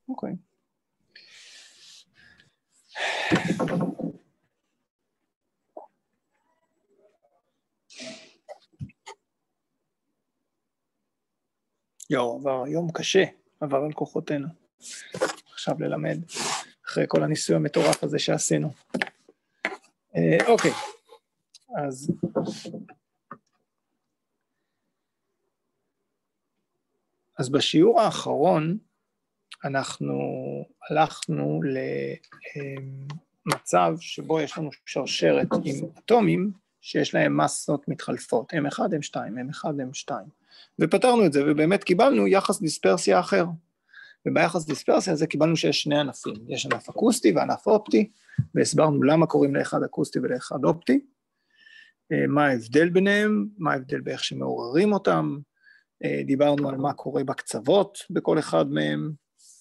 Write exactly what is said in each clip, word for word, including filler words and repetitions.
אוקיי. יו, עבר יום קשה, עבר על כוחותינו. עכשיו ללמד, אחרי כל הניסוי המטורף הזה שעשינו. אה, אוקיי, אז... אז בשיעור האחרון, אנחנו הלכנו למצב שבו יש לנו שרשרת עם אטומים, שיש להם מסות מתחלפות, אם אחת, אם שתיים, אם אחת, אם שתיים. ופתרנו את זה, ובאמת קיבלנו יחס דיספרסיה אחר. וביחס דיספרסיה הזה קיבלנו שיש שני ענפים, יש ענף אקוסטי וענף אופטי, והסברנו למה קוראים לאחד אקוסטי ולאחד אופטי, מה ההבדל ביניהם, מה ההבדל באיך שמעוררים אותם, דיברנו על מה קורה בקצוות בכל אחד מהם,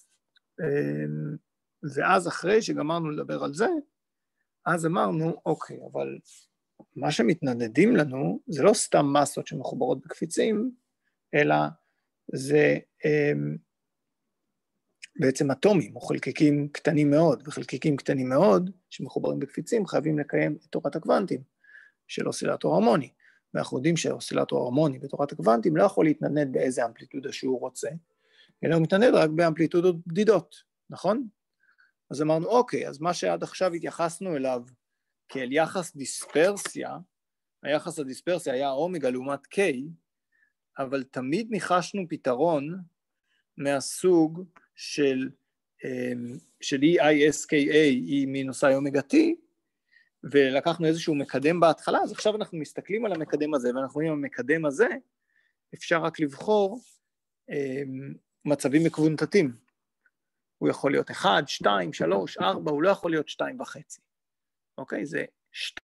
ואז אחרי שגמרנו לדבר על זה, אז אמרנו, אוקיי, אבל מה שמתנדדים לנו, זה לא סתם מסות שמחוברות בקפיצים, אלא זה בעצם אטומים, או חלקיקים קטנים מאוד, וחלקיקים קטנים מאוד, שמחוברים בקפיצים, חייבים לקיים את תורת הקוונטים, של אוסילטור הרמוני, ואנחנו יודעים שהאוסילטור הרמוני בתורת הקוונטים לא יכול להתנדנד באיזה אמפליטודה שהוא רוצה, אלא הוא מתנדנד רק באמפליטודות בדידות, נכון? אז אמרנו, אוקיי, אז מה שעד עכשיו התייחסנו אליו כאל יחס דיספרסיה, היחס הדיספרסיה היה אומגה לעומת K, אבל תמיד ניחשנו פתרון מהסוג של, של E I S K A, E מינוס I אומגה T, ולקחנו איזשהו מקדם בהתחלה, אז עכשיו אנחנו מסתכלים על המקדם הזה, ואנחנו רואים המקדם הזה, אפשר רק לבחור אה, מצבים מקוונטטים. הוא יכול להיות אחד, שתיים, שלוש, ארבע, הוא לא יכול להיות שתיים וחצי. אוקיי? זה שתיים.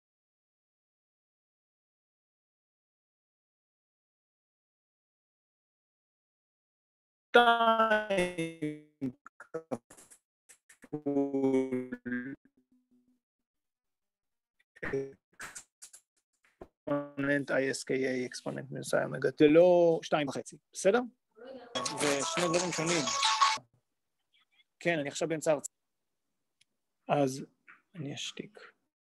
שתיים כפול אקספוננט I S K A, אקספוננט מינוס I אומגה, זה לא שתיים וחצי, בסדר? זה שני דברים שונים. כן, אני עכשיו באמצע הרצאה. אז אני אשתיק.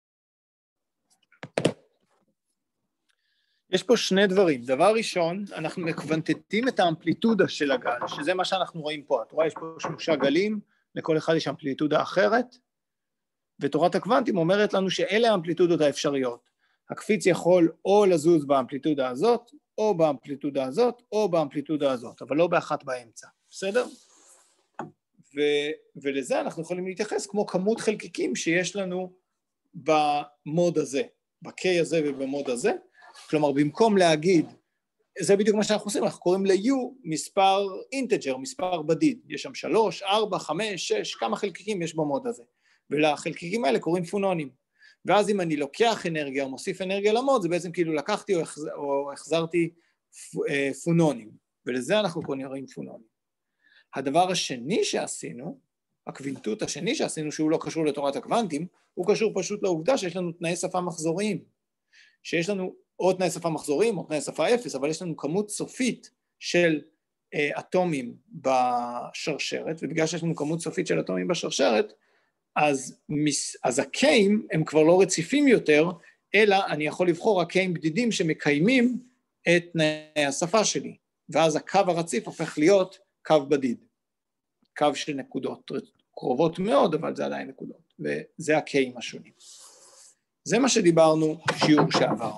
יש פה שני דברים. דבר ראשון, אנחנו מקוונטטים את האמפליטודה של הגל, שזה מה שאנחנו רואים פה. את רואה, יש פה שלושה גלים, לכל אחד יש אמפליטודה אחרת, ותורת הקוונטים אומרת לנו שאלה האמפליטודות האפשריות. הקפיץ יכול או לזוז באמפליטודה הזאת, או באמפליטודה הזאת, או באמפליטודה הזאת, אבל לא באחת באמצע. בסדר? ו- ולזה אנחנו יכולים להתייחס כמו כמות חלקיקים שיש לנו במוד הזה, ב-K הזה ובמוד הזה. כלומר, במקום להגיד, זה בדיוק מה שאנחנו עושים, אנחנו קוראים ל-U מספר אינטג'ר, מספר בדיד. יש שם שלוש, ארבע, חמש, שש, כמה חלקיקים יש במוד הזה. ולחלקיקים האלה קוראים פונונים. ואז אם אני לוקח אנרגיה או מוסיף אנרגיה למוד, זה בעצם כאילו לקחתי או, החז... או החזרתי פונונים. ולזה אנחנו קוראים פונונים. הדבר השני שעשינו, הקוונטוט השני שעשינו, שהוא לא קשור לתורת הקוונטים, הוא קשור פשוט לעובדה שיש לנו תנאי שפה מחזוריים. שיש לנו או תנאי שפה מחזוריים או תנאי שפה אפס, אבל יש לנו כמות סופית של אה, אטומים בשרשרת, ובגלל שיש לנו כמות סופית של אטומים בשרשרת, אז, אז הקיים הם כבר לא רציפים יותר, אלא אני יכול לבחור הקיים בדידים שמקיימים את תנאי השפה שלי, ואז הקו הרציף הופך להיות קו בדיד, קו של נקודות קרובות מאוד, אבל זה עדיין נקודות, וזה הקיים השונים. זה מה שדיברנו שיעור שעבר.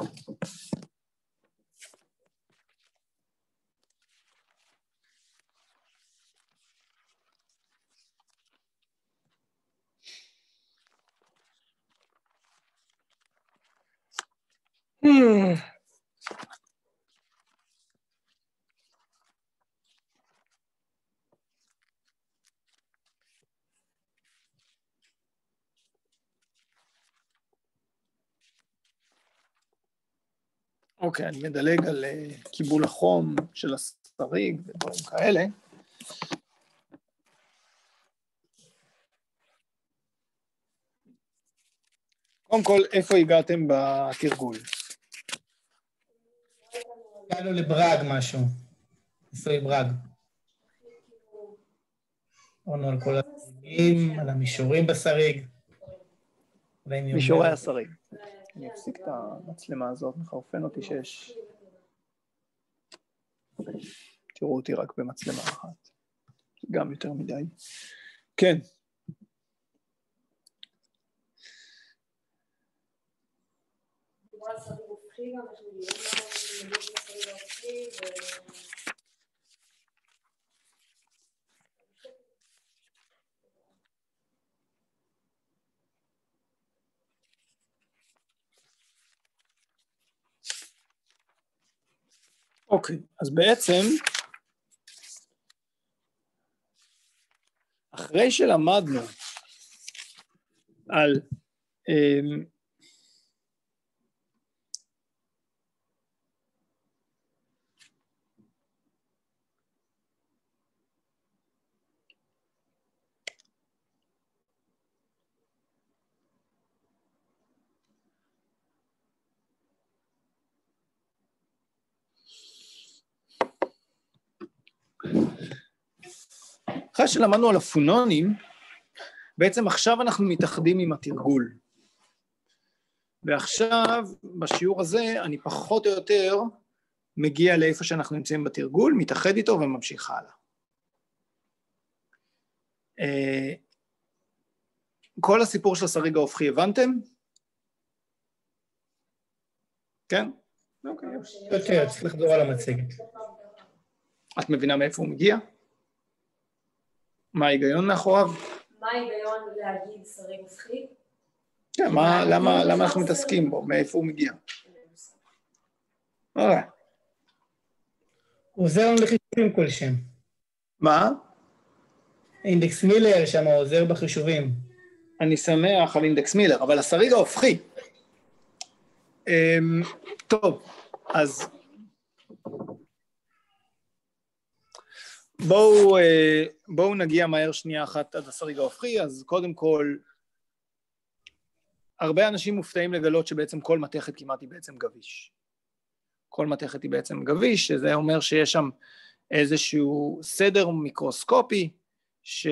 אוקיי, אני מדלג על קיבול החום של הסריג ודברים כאלה. קודם כל, איפה הגעתם בתרגול? הגענו לבראג משהו. איפה היא בראג? דיברנו על כל הסריגים, על המישורים בסריג. מישורי הסריג. אני אפסיק את המצלמה הזאת, מחרפן אותי שיש... תראו אותי רק במצלמה אחת. גם יותר מדי. כן. אוקיי, אז בעצם אחרי שלמדנו על אחרי שלמדנו על הפונונים, בעצם עכשיו אנחנו מתאחדים עם התרגול. ועכשיו, בשיעור הזה, אני פחות או יותר מגיע לאיפה שאנחנו נמצאים בתרגול, מתאחד איתו וממשיך הלאה. כל הסיפור של הסריג ההופכי הבנתם? כן? אוקיי. יותר, צריך לחזור על המצגת. את מבינה מאיפה הוא מגיע? מה ההיגיון מאחוריו? מה ההיגיון להגיד סריג הופכי? כן, למה אנחנו מתעסקים בו? מאיפה הוא מגיע? אוקיי. הוא עוזר לנו לחישובים כלשהם. מה? אינדקס מילר שם עוזר בחישובים. אני שמח על אינדקס מילר, אבל הסריג ההופכי. טוב, אז בואו, בואו נגיע מהר שנייה אחת עד הסריג ההופכי. אז קודם כל, הרבה אנשים מופתעים לגלות שבעצם כל מתכת כמעט היא בעצם גביש. כל מתכת היא בעצם גביש, שזה אומר שיש שם איזשהו סדר מיקרוסקופי, ש...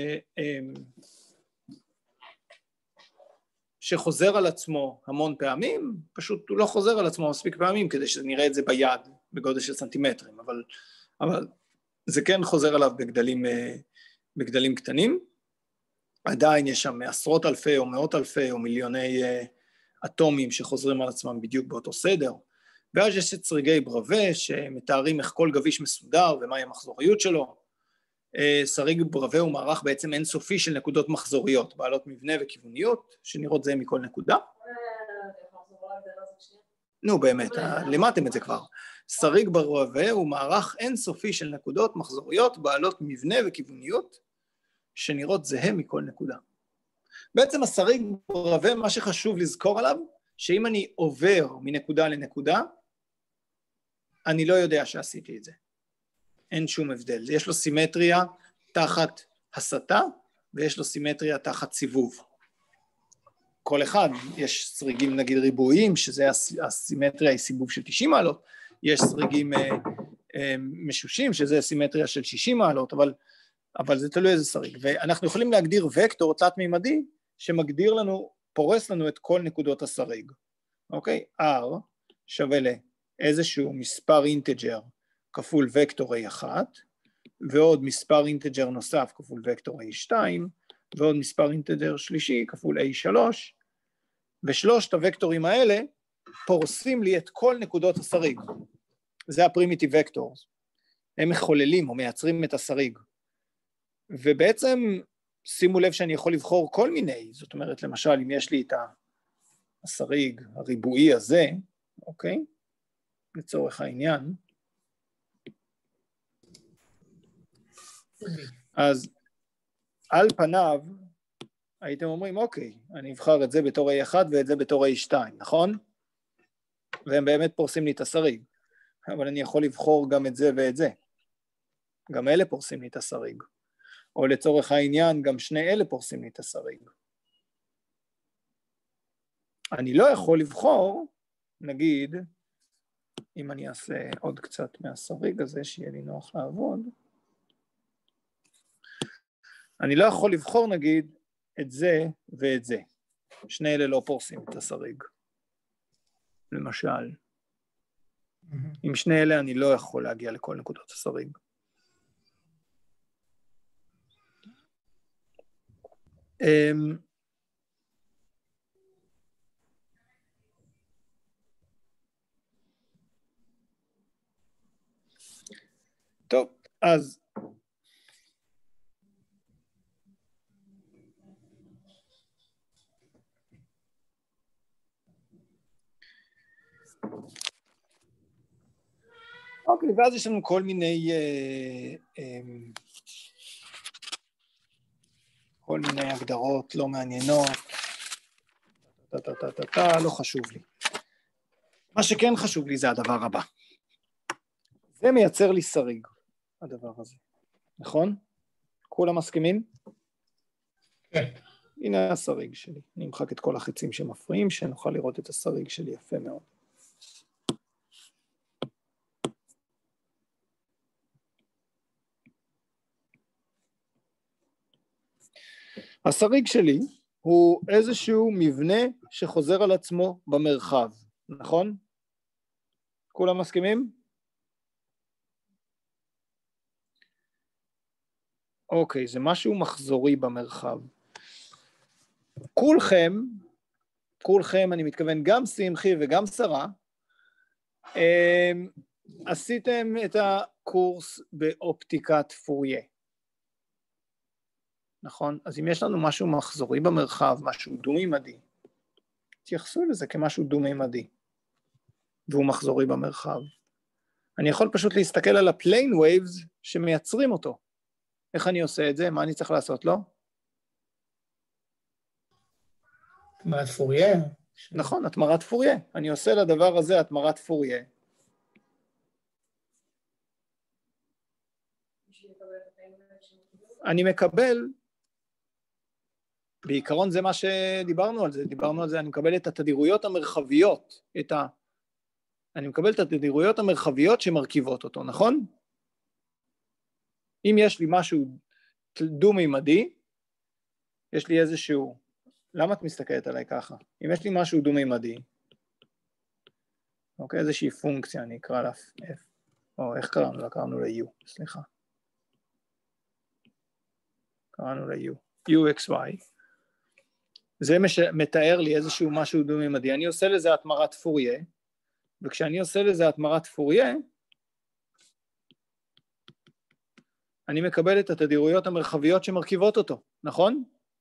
שחוזר על עצמו המון פעמים, פשוט הוא לא חוזר על עצמו מספיק פעמים, כדי שנראה את זה ביד, בגודל של סנטימטרים, אבל, אבל זה כן חוזר עליו בגדלים, בגדלים קטנים. עדיין יש שם עשרות אלפי או מאות אלפי או מיליוני אטומים שחוזרים על עצמם בדיוק באותו סדר, ואז יש את סריגי ברווה שמתארים איך כל גביש מסודר ומהי המחזוריות שלו. סריג ברווה הוא מערך בעצם אינסופי של נקודות מחזוריות, בעלות מבנה וכיווניות, שנראות זה מכל נקודה. נו באמת, למדתם את זה כבר. סריג ברווה הוא מערך אינסופי של נקודות מחזוריות, בעלות מבנה וכיווניות, שנראות זהה מכל נקודה. בעצם הסריג ברווה, מה שחשוב לזכור עליו, שאם אני עובר מנקודה לנקודה, אני לא יודע שעשיתי את זה. אין שום הבדל. יש לו סימטריה תחת הסתה, ויש לו סימטריה תחת סיבוב. כל אחד, יש סריגים נגיד ריבועיים, שזה הסימטריה היא סיבוב של תשעים מעלות, יש סריגים אה, אה, משושים, שזה סימטריה של שישים מעלות, אבל, אבל זה תלוי איזה סריג. ואנחנו יכולים להגדיר וקטור תלת-מימדי, שמגדיר לנו, פורס לנו את כל נקודות הסריג. אוקיי? R שווה לאיזשהו מספר אינטג'ר, כפול וקטור איי אחת, ועוד מספר אינטג'ר נוסף כפול וקטור איי שתיים, ועוד מספר אינטג'ר שלישי כפול איי שלוש, ושלושת הוקטורים האלה פורסים לי את כל נקודות הסריג. זה הפרימיטיב וקטורס. הם מחוללים או מייצרים את הסריג. ובעצם שימו לב שאני יכול לבחור כל מיני, זאת אומרת למשל אם יש לי את הסריג הריבועי הזה, אוקיי? לצורך העניין, אז על פניו הייתם אומרים, אוקיי, אני אבחר את זה בתור איי אחת ואת זה בתור איי שתיים, נכון? והם באמת פורסים לי את הסריג, אבל אני יכול לבחור גם את זה ואת זה. גם אלה פורסים לי את הסריג. או לצורך העניין, גם שני אלה פורסים לי את הסריג. אני לא יכול לבחור, נגיד, אם אני אעשה עוד קצת מהסריג הזה, שיהיה לי נוח לעבוד, אני לא יכול לבחור נגיד את זה ואת זה. שני אלה לא פורסים את השריג. למשל, עם שני אלה אני לא יכול להגיע לכל נקודות השריג. טוב, אז אוקיי, ואז יש לנו כל מיני אה, אה, כל מיני הגדרות לא מעניינות, טה, טה, טה, טה, טה, לא חשוב לי. מה שכן חשוב לי זה הדבר הבא. זה מייצר לי שריג, הדבר הזה. נכון? כולם מסכימים? כן. הנה השריג שלי. אני אמחק את כל החיצים שמפריעים, שנוכל לראות את השריג שלי יפה מאוד. השריג שלי הוא איזשהו מבנה שחוזר על עצמו במרחב, נכון? כולם מסכימים? אוקיי, זה משהו מחזורי במרחב. כולכם, כולכם, אני מתכוון גם שמחי וגם שרה, עשיתם את הקורס באופטיקת פוריה. נכון? אז אם יש לנו משהו מחזורי במרחב, משהו דו-מימדי, תייחסו לזה כמשהו דו-מימדי, והוא מחזורי במרחב. אני יכול פשוט להסתכל על הפליין ווייבס שמייצרים אותו. איך אני עושה את זה? מה אני צריך לעשות לו? התמרת פוריה. נכון, התמרת פוריה. אני עושה לדבר הזה התמרת פוריה. אני מקבל, בעיקרון זה מה שדיברנו על זה, דיברנו על זה, אני מקבל את התדירויות המרחביות, את ה... אני מקבל את התדירויות המרחביות שמרכיבות אותו, נכון? אם יש לי משהו דו-מימדי, יש לי איזשהו, למה את מסתכלת עליי ככה? אם יש לי משהו דו-מימדי, אוקיי, איזושהי פונקציה, אני אקרא לה F, או איך קראנו לה? קראנו לה U, סליחה. קראנו לה U, U X Y. זה מתאר לי איזשהו משהו דו-מימדי, אני עושה לזה התמרת פוריה, וכשאני עושה לזה התמרת פוריה, אני מקבל את התדירויות המרחביות שמרכיבות אותו, נכון?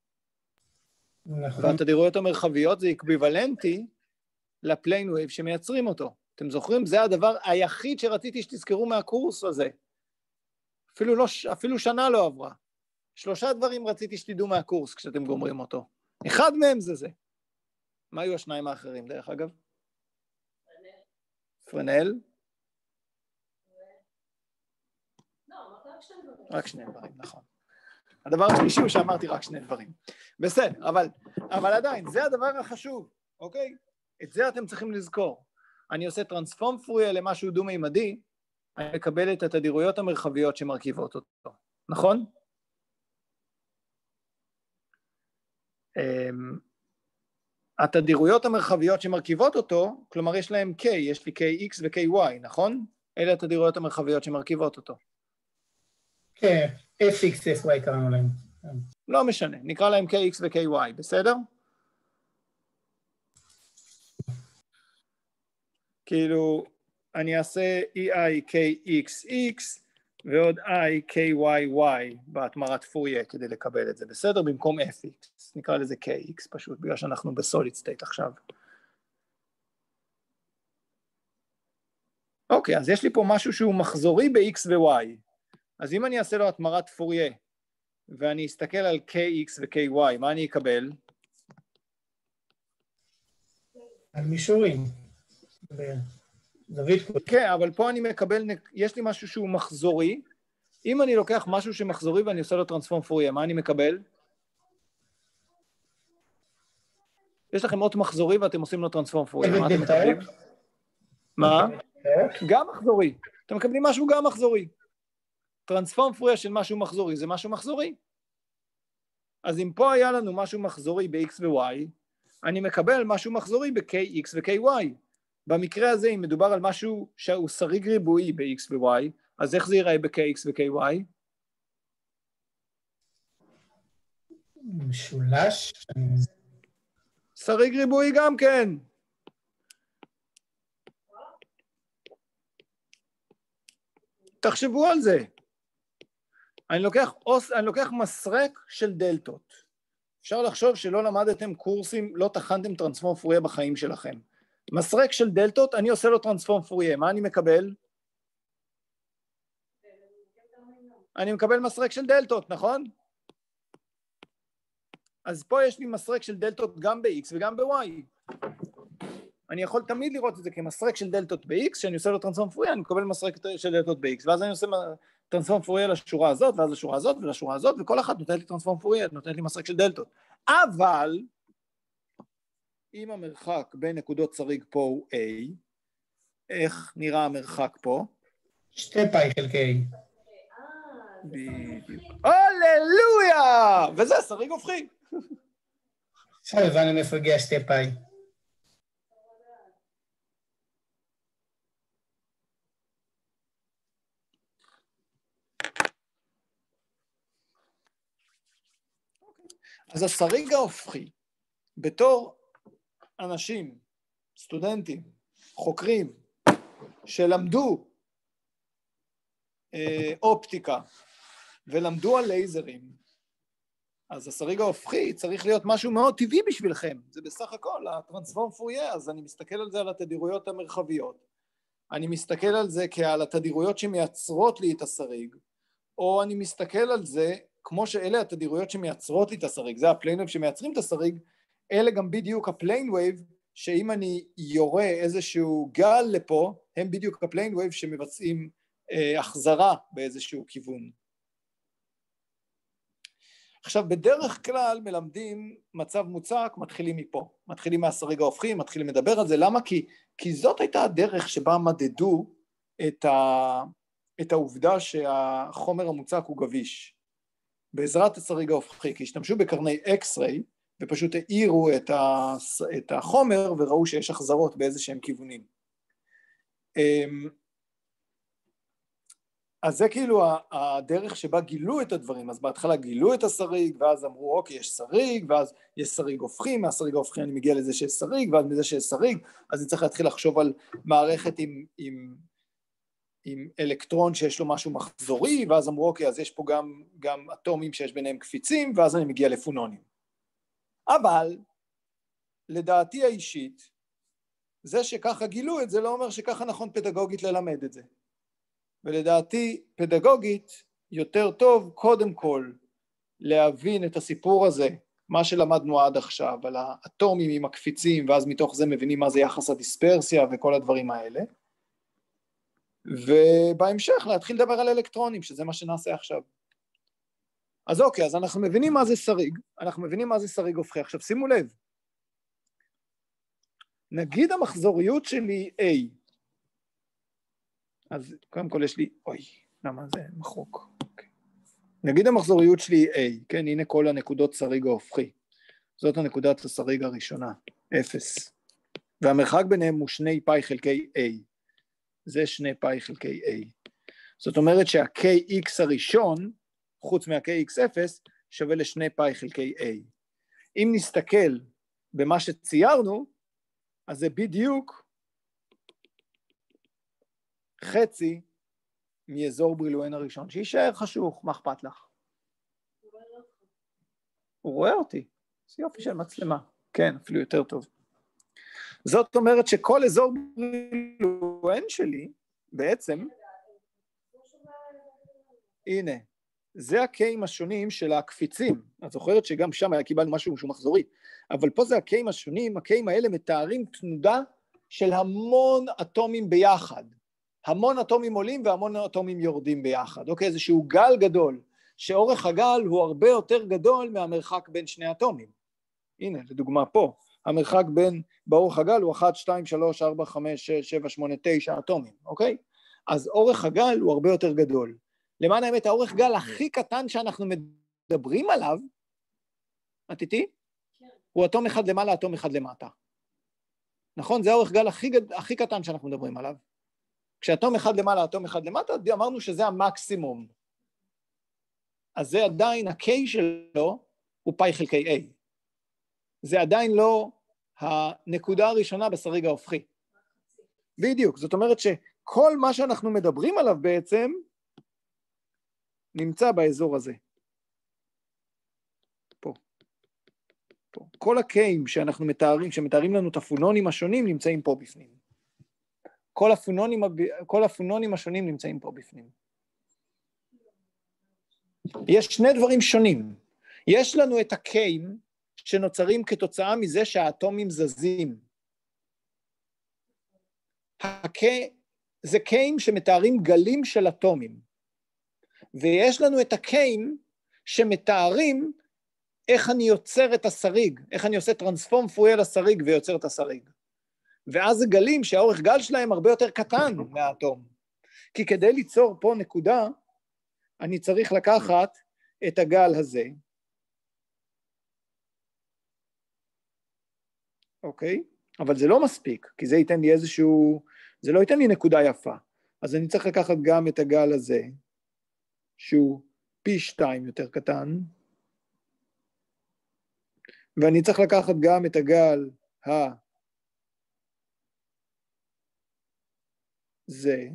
נכון. והתדירויות המרחביות זה אקוויוולנטי לפליין ווייב שמייצרים אותו. אתם זוכרים? זה הדבר היחיד שרציתי שתזכרו מהקורס הזה. אפילו, לא, אפילו שנה לא עברה. שלושה דברים רציתי שתדעו מהקורס כשאתם גומרים אותו. אחד מהם זה זה. מה היו השניים האחרים דרך אגב? פרנל? רק שני דברים, נכון. הדבר השלישי הוא שאמרתי רק שני דברים. בסדר, אבל, אבל עדיין, זה הדבר החשוב, אוקיי? את זה אתם צריכים לזכור. אני עושה טרנספורם פוריה למשהו דו-מימדי, אני מקבל את התדירויות המרחביות שמרכיבות אותו, נכון? התדירויות המרחביות שמרכיבות אותו, כלומר יש להם K, יש לי K X ו-K Y, נכון? אלה התדירויות המרחביות שמרכיבות אותו. כן, F X F Y קראנו להם. לא משנה, נקרא להם K X ו-K Y, בסדר? כאילו, אני אעשה E I K X X ועוד I K Y Y בהתמרת פוריה כדי לקבל את זה, בסדר? במקום F X, נקרא לזה K X פשוט, בגלל שאנחנו בסוליד סטייט עכשיו. אוקיי, אז יש לי פה משהו שהוא מחזורי ב-X ו-Y. אז אם אני אעשה לו התמרת פוריה, ואני אסתכל על K X ו-K Y, מה אני אקבל? על מישורים. זווית. כן, אבל פה אני מקבל, יש לי משהו שהוא מחזורי, אם אני לוקח משהו שמחזורי ואני עושה לו טרנספורם פוריה, מה אני מקבל? יש לכם אות מחזורי ואתם עושים לו טרנספורם פוריה, מה אתם מקבלים? מה? גם מחזורי, אתם מקבלים משהו גם מחזורי. טרנספורם פוריה של משהו מחזורי, זה משהו מחזורי. אז אם פה היה לנו משהו מחזורי ב-X ו-Y, אני מקבל משהו מחזורי ב-K-X ו-K-Y. במקרה הזה, אם מדובר על משהו שהוא שריג ריבועי ב-X ו-Y, אז איך זה ייראה ב-K-X ו-K-Y? משולש. שריג ריבועי גם כן. תחשבו על זה. אני לוקח, אני לוקח מסרק של דלתות. אפשר לחשוב שלא למדתם קורסים, לא תחנתם טרנספורם פוריה בחיים שלכם. מסרק של דלתות, אני עושה לו טרנספורם פוריה. מה אני מקבל? אני מקבל מסרק של דלתות, נכון? אז פה יש לי מסרק של דלתות גם ב-X וגם ב-Y. אני יכול תמיד לראות את זה כמסרק של דלתות ב-X, כשאני עושה לו טרנספורם פוריה, אני מקבל מסרק של דלתות ב-X, ואז אני עושה טרנספורם פוריה לשורה הזאת, ואז לשורה הזאת ולשורה הזאת, וכל אחת נותנת לי טרנספורם פוריה, נותנת לי מסרק של דלתות. אבל, אם המרחק בין נקודות שריג פה הוא A, איך נראה המרחק פה? שתי פאי חלקי. בדיוק. הללויה! וזה שריג הופכי. עכשיו הבנו מאיפה הגיע שתי פאי. אז השריג ההופכי, בתור אנשים, סטודנטים, חוקרים, שלמדו אה, אופטיקה, ולמדו על לייזרים, אז השריג ההופכי צריך להיות משהו מאוד טבעי בשבילכם. זה בסך הכל הטרנספורם פוריה, אז אני מסתכל על זה על התדירויות המרחביות. אני מסתכל על זה כעל התדירויות שמייצרות לי את השריג, או אני מסתכל על זה כמו שאלה התדירויות שמייצרות לי את השריג, זה הפליין וייב שמייצרים את השריג, אלה גם בדיוק הפליין וייב, שאם אני יורה איזשהו גל לפה, הם בדיוק הפליין וייב שמבצעים אה, החזרה באיזשהו כיוון. עכשיו, בדרך כלל מלמדים מצב מוצק, מתחילים מפה, מתחילים מהשריג ההופכי, מתחילים לדבר על זה, למה? כי, כי זאת הייתה הדרך שבה מדדו את, ה, את העובדה שהחומר המוצק הוא גביש. בעזרת השריג ההופכי, כי השתמשו בקרני אקס-ריי, ופשוט העירו את, ה, את החומר, וראו שיש החזרות באיזה שהם כיוונים. אז זה כאילו הדרך שבה גילו את הדברים, אז בהתחלה גילו את השריג, ואז אמרו, אוקיי, יש שריג, ואז יש שריג הופכי, מהשריג ההופכי אני מגיע לזה שיש שריג, ואז מזה שיש שריג, אז אני צריך להתחיל לחשוב על מערכת עם, עם, עם אלקטרון שיש לו משהו מחזורי, ואז אמרו, אוקיי, אז יש פה גם, גם אטומים שיש ביניהם קפיצים, ואז אני מגיע לפונונים. אבל, לדעתי האישית, זה שככה גילו את זה, לא אומר שככה נכון פדגוגית ללמד את זה. ולדעתי פדגוגית יותר טוב קודם כל להבין את הסיפור הזה, מה שלמדנו עד עכשיו, על האטומים עם הקפיצים, ואז מתוך זה מבינים מה זה יחס הדיספרסיה וכל הדברים האלה, ובהמשך להתחיל לדבר על אלקטרונים, שזה מה שנעשה עכשיו. אז אוקיי, אז אנחנו מבינים מה זה שריג, אנחנו מבינים מה זה שריג הופכי. עכשיו שימו לב, נגיד המחזוריות שלי A, אז קודם כל יש לי, אוי, למה זה מחוק? אוקיי. נגיד המחזוריות שלי A, כן, הנה כל הנקודות שריג ההופכי, זאת הנקודת השריג הראשונה, אפס, והמרחק ביניהם הוא שני פאי חלקי A, זה שני פאי חלקי A, זאת אומרת שה-K X הראשון, חוץ מה-K X אפס, שווה לשני פאי חלקי A. אם נסתכל במה שציירנו, אז זה בדיוק חצי מאזור ברילואן הראשון, שישאר חשוך, מה אכפת לך? הוא רואה אותי, זה יופי של מצלמה, כן, אפילו יותר טוב. זאת אומרת שכל אזור ברילואן שלי, בעצם, הנה, זה הקיים השונים של הקפיצים, את זוכרת שגם שם היה קיבלנו משהו שהוא מחזורי, אבל פה זה הקיים השונים, הקיים האלה מתארים תנודה של המון אטומים ביחד, המון אטומים עולים והמון אטומים יורדים ביחד, אוקיי, איזשהו גל גדול, שאורך הגל הוא הרבה יותר גדול מהמרחק בין שני אטומים. הנה, לדוגמה פה, המרחק בין, באורך הגל הוא אחת, שתיים, שלוש, ארבע, חמש, שש, שבע, שמונה, תשע אטומים, אוקיי? אז אורך הגל הוא הרבה יותר גדול. למען האמת, האורך גל הכי קטן שאנחנו מדברים עליו, את איתי? כן. הוא אטום אחד למעלה, אטום אחד למטה. נכון? זה האורך גל הכי, הכי קטן שאנחנו מדברים עליו. כשאטום אחד למעלה, אטום אחד למטה, אמרנו שזה המקסימום. אז זה עדיין, ה-K שלו הוא פאי חלקי A. זה עדיין לא הנקודה הראשונה בשריג ההופכי. בדיוק, זאת אומרת שכל מה שאנחנו מדברים עליו בעצם, נמצא באזור הזה. פה. פה. כל הקיים שאנחנו מתארים, שמתארים לנו את הפונונים השונים, נמצאים פה בפנים. כל הפונונים, כל הפונונים השונים נמצאים פה בפנים. יש שני דברים שונים. יש לנו את הקיים שנוצרים כתוצאה מזה שהאטומים זזים. הקיים, זה קיים שמתארים גלים של אטומים. ויש לנו את הקיים שמתארים איך אני יוצר את השריג, איך אני עושה טרנספורם פויה לשריג ויוצר את השריג. ואז זה גלים שהאורך גל שלהם הרבה יותר קטן מהאטום. כי כדי ליצור פה נקודה, אני צריך לקחת את הגל הזה. אוקיי? אבל זה לא מספיק, כי זה ייתן לי איזשהו, זה לא ייתן לי נקודה יפה. אז אני צריך לקחת גם את הגל הזה, שהוא פי שתיים יותר קטן, ואני צריך לקחת גם את הגל ה... זה.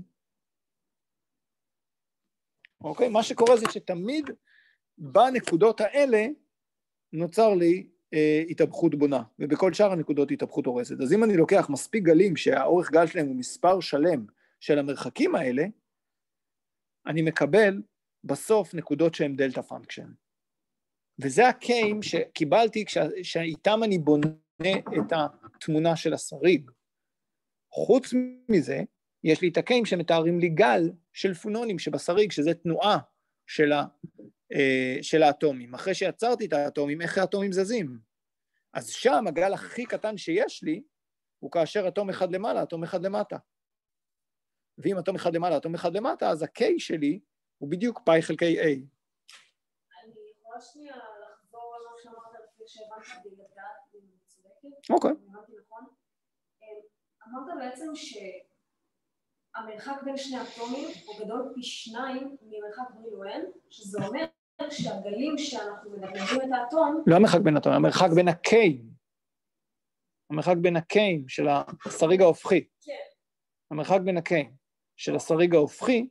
אוקיי? מה שקורה זה שתמיד בנקודות האלה נוצר לי אה, התהפכות בונה, ובכל שאר הנקודות התהפכות הורסת. אז אם אני לוקח מספיק גלים שהאורך גל שלהם הוא מספר שלם של המרחקים האלה, אני מקבל בסוף נקודות שהן דלטה פונקשן. וזה הקיים שקיבלתי כשאיתם אני בונה את התמונה של השריג. חוץ מזה, יש לי את הקיים שמתארים לי גל של פונונים שבשריג, שזה תנועה של, ה, של האטומים. אחרי שיצרתי את האטומים, איך האטומים זזים? אז שם הגל הכי קטן שיש לי, הוא כאשר אטום אחד למעלה, אטום אחד למטה. ואם אטום אחד למעלה, אטום אחד למטה, אז ה-K שלי הוא בדיוק פאי חלקי A. אני יכולה שנייה לחזור על מה שאמרת לפני שהבנת בי לדעת אם אני צודקת. אוקיי. הבנתי נכון. אמרת בעצם שהמרחק בין שני אטומים הוא גדול פי שניים ממרחק בריאוהן, שזה אומר שהגלים שאנחנו מדברים את האטום... לא המרחק בין האטום, המרחק בין הקיים. המרחק בין הקיים של השריג ההופכי. כן. המרחק בין הקיים של השריג ההופכי,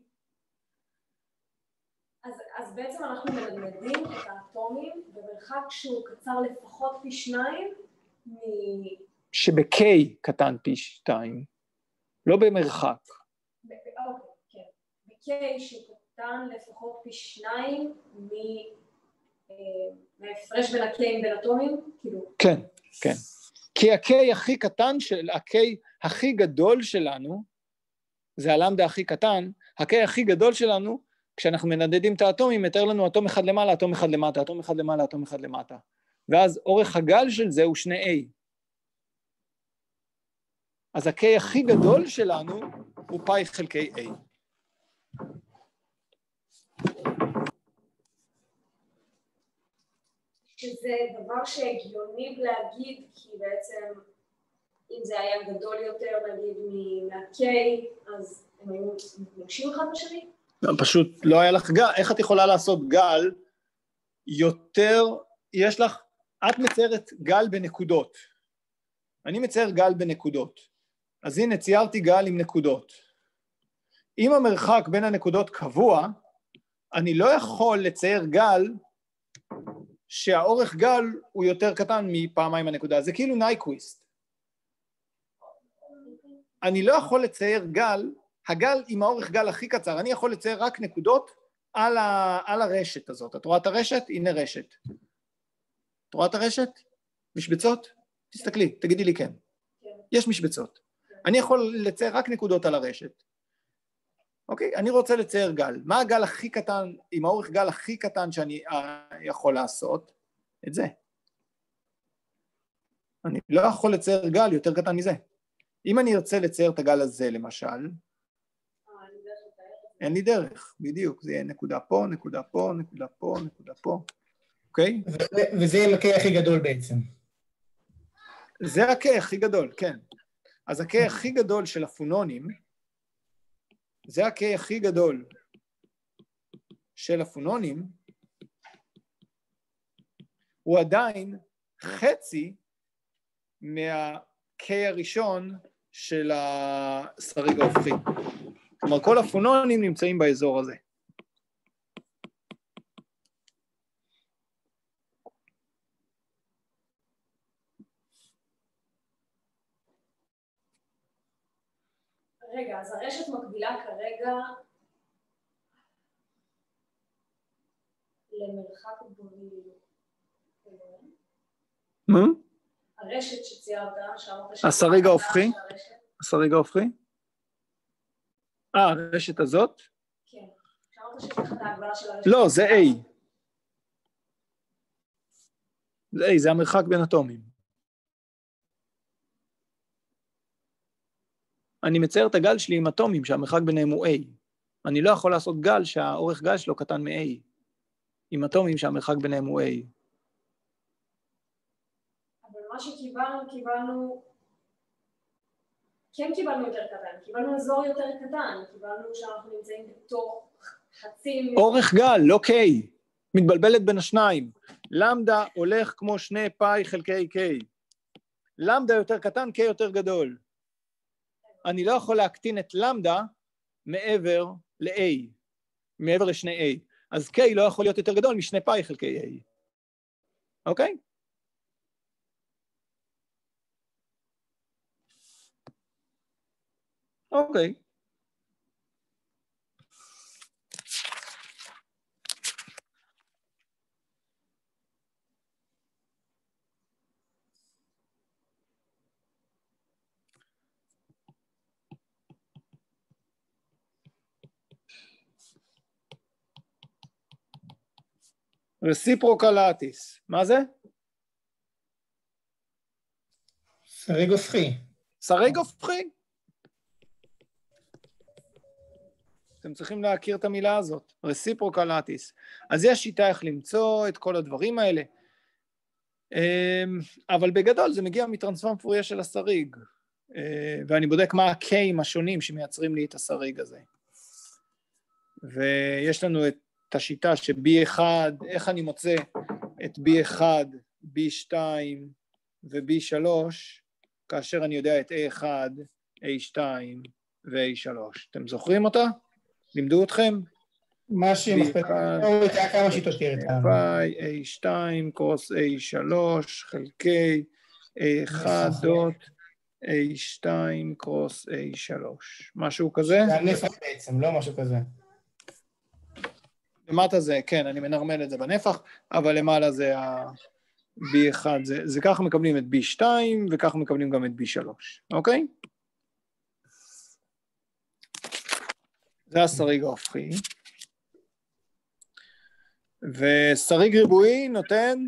אז, אז בעצם אנחנו מלמדים את האטומים במרחק שהוא קצר לפחות פי שניים מ... שב-K קטן פי שתיים, לא במרחק. אוקיי, כן. ב-K שקטן לפחות פי שניים מההפרש בין ה-K בין אטומים, כאילו... כן, כן. כי ה-K הכי קטן, של ה-K הכי גדול שלנו, זה הלמדה הכי קטן, ה-K הכי גדול שלנו, כשאנחנו מנדדים את האטומים, מתאר לנו אטום אחד למעלה, אטום אחד למטה, אטום אחד למעלה, אטום אחד למטה. ואז אורך הגל של זה הוא שני A. אז ה-K הכי גדול שלנו הוא פאי חלקי A. שזה דבר שהגיוני להגיד, כי בעצם אם זה היה גדול יותר, נגיד, מה-K, אז הם היו מתנגשים אחד בשני? לא, פשוט לא היה לך גל. איך את יכולה לעשות גל יותר, יש לך, את מציירת גל בנקודות. אני מצייר גל בנקודות. אז הנה, ציירתי גל עם נקודות. אם המרחק בין הנקודות קבוע, אני לא יכול לצייר גל שהאורך גל הוא יותר קטן מפעמיים הנקודה. זה כאילו נייקוויסט. אני לא יכול לצייר גל, הגל עם האורך גל הכי קצר, אני יכול לצייר רק נקודות על, ה, על הרשת הזאת. את רואה את הרשת? הנה רשת. את רואה את הרשת? משבצות? תסתכלי, תגידי לי כן. יש משבצות. אני יכול לצייר רק נקודות על הרשת. אוקיי? אני רוצה לצייר גל. מה הגל הכי קטן, עם האורך גל הכי קטן שאני יכול לעשות? את זה. אני לא יכול לצייר גל יותר קטן מזה. אם אני ארצה לצייר את הגל הזה, למשל, אין לי דרך, בדיוק. זה יהיה נקודה פה, נקודה פה, נקודה פה, נקודה פה. אוקיי? וזה עם ה-K הכי גדול בעצם. זה ה-K הכי גדול, כן. אז ה-K הכי גדול של הפונונים, זה ה-K הכי גדול של הפונונים, הוא עדיין חצי מה-K הראשון של הסריג ההופכי. כלומר, כל הפונונים נמצאים באזור הזה. רגע, אז הרשת מקבילה כרגע למרחק בריאותי. מה? הרשת שציירת, שאמרת... הסריג ההופכי? הסריג ההופכי? אה, הרשת הזאת? כן. שאמרת שיש לך את ההגבלה של הרשת. לא, זה A. זה A, זה המרחק בין אטומים. אני מצייר את הגל שלי עם אטומים שהמרחק ביניהם הוא A. אני לא יכול לעשות גל שהאורך גל שלו קטן מ-A. עם אטומים שהמרחק ביניהם הוא A. אבל מה שקיבלנו, קיבלנו... כן קיבלנו יותר קטן, קיבלנו אזור יותר קטן, קיבלנו שאנחנו נמצאים בתוך חצי... אורך גל, לא K. מתבלבלת בין השניים. למדה הולך כמו שני פאי חלקי K. למדה יותר קטן, K יותר גדול. אני לא יכול להקטין את למדה מעבר ל-A, מעבר לשני A. אז K לא יכול להיות יותר גדול משני פאי חלקי A. אוקיי? אוקיי. רסיפרוקלטיס. מה זה? סריג הופכי. סריג הופכי. אתם צריכים להכיר את המילה הזאת, רסיפרוקלטיס. אז יש שיטה איך למצוא את כל הדברים האלה, אבל בגדול זה מגיע מטרנספורם פוריה של הסריג, ואני בודק מה הקיים השונים שמייצרים לי את הסריג הזה. ויש לנו את השיטה ש-בי אחת, איך אני מוצא את בי אחת, בי שתיים ו-בי שלוש, כאשר אני יודע את איי אחת, איי שתיים ו-איי שלוש. אתם זוכרים אותה? לימדו אתכם? מה שמכפלת, היה כמה שיטות תראית. איי שתיים קרוס איי שלוש חלקי איי אחת דוט איי שתיים קרוס איי שלוש. משהו כזה? זה הנפח בעצם, לא משהו כזה. למטה זה, כן, אני מנרמל את זה בנפח, אבל למעלה זה ה-בי אחת, זה, זה ככה מקבלים את בי שתיים וככה מקבלים גם את בי שלוש, אוקיי? זה הסריג ההופכי. וסריג ריבועי נותן...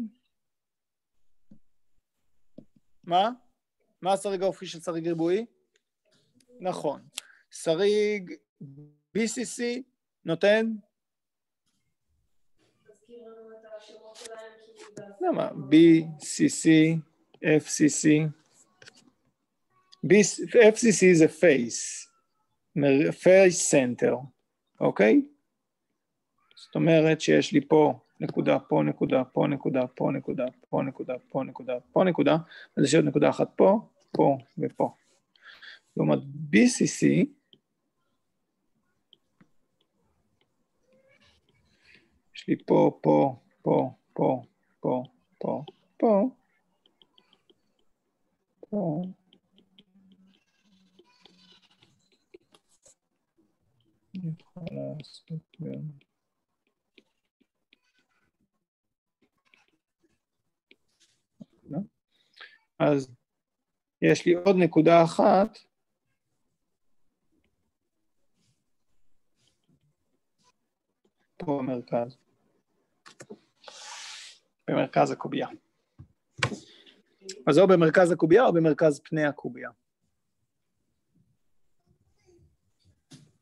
מה? מה הסריג ההופכי של סריג ריבועי? נכון. סריג בי סי סי נותן... למה? בי סי סי, אף סי סי. אף סי סי זה face. face center. אוקיי? זאת אומרת שיש לי פה נקודה, פה נקודה, פה נקודה, פה נקודה, פה נקודה, פה נקודה, פה נקודה, אז יש עוד נקודה אחת פה, פה ופה. לעומת בי סי סי, יש לי פה, פה, פה, פה, פה, פה, פה, פה. אני יכול לעשות גם... אז יש לי עוד נקודה אחת, פה במרכז, במרכז הקובייה. אז או במרכז הקובייה או במרכז פני הקובייה.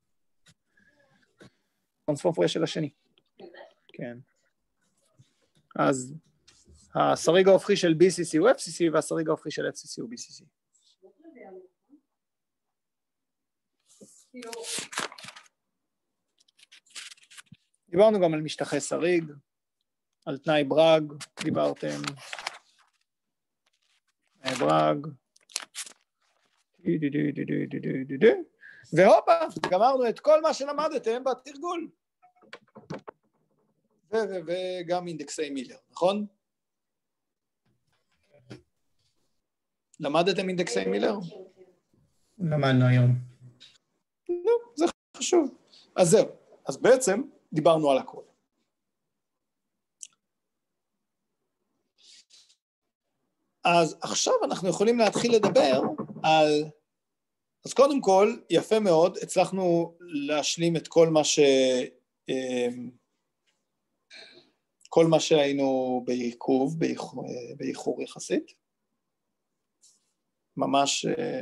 טרנספורם פוריה של השני. כן. אז הסריג ההופכי של בי סי סי הוא אף סי סי, והסריג ההופכי של אף סי סי הוא בי סי סי. דיברנו גם על משטחי סריג, על תנאי ברג, דיברתם, תנאי ברג, והופה, גמרנו את כל מה שלמדתם בתרגול. וגם אינדקסי מילר, נכון? למדתם אינדקסי מילר? למדנו היום. לא, זה חשוב. אז זהו, אז בעצם דיברנו על הכל. אז עכשיו אנחנו יכולים להתחיל לדבר על, אז קודם כל, יפה מאוד, הצלחנו להשלים את כל מה ש... כל מה שהיינו בעיכוב, באיחור, באיחור יחסית. ממש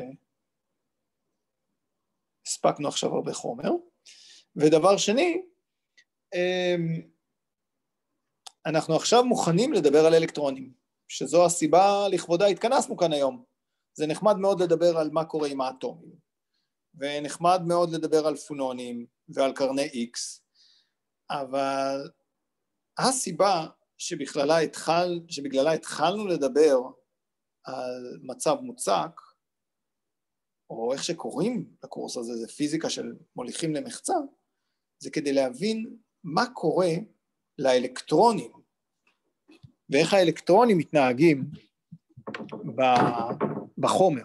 הספקנו עכשיו הרבה חומר. ודבר שני, אנחנו עכשיו מוכנים לדבר על אלקטרונים, שזו הסיבה לכבודה התכנסנו כאן היום. זה נחמד מאוד לדבר על מה קורה עם האטומים, ונחמד מאוד לדבר על פונונים ועל קרני X, אבל הסיבה שבכללה, התחל, שבגללה התחלנו לדבר על מצב מוצק, או איך שקוראים לקורס הזה, זה פיזיקה של מוליכים למחצה, זה כדי להבין מה קורה לאלקטרונים, ואיך האלקטרונים מתנהגים בחומר.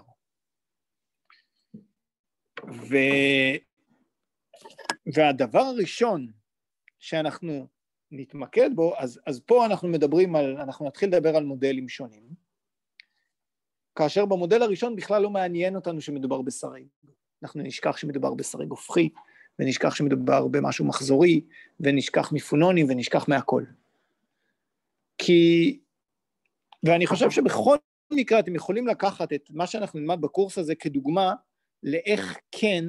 ו... והדבר הראשון שאנחנו נתמקד בו, אז, אז פה אנחנו מדברים על, אנחנו נתחיל לדבר על מודלים שונים, כאשר במודל הראשון בכלל לא מעניין אותנו שמדובר בסריג. אנחנו נשכח שמדובר בסריג הופכי, ונשכח שמדובר במשהו מחזורי, ונשכח מפונונים, ונשכח מהכל. כי, ואני חושב שבכל מקרה אתם יכולים לקחת את מה שאנחנו נלמד בקורס הזה כדוגמה לאיך כן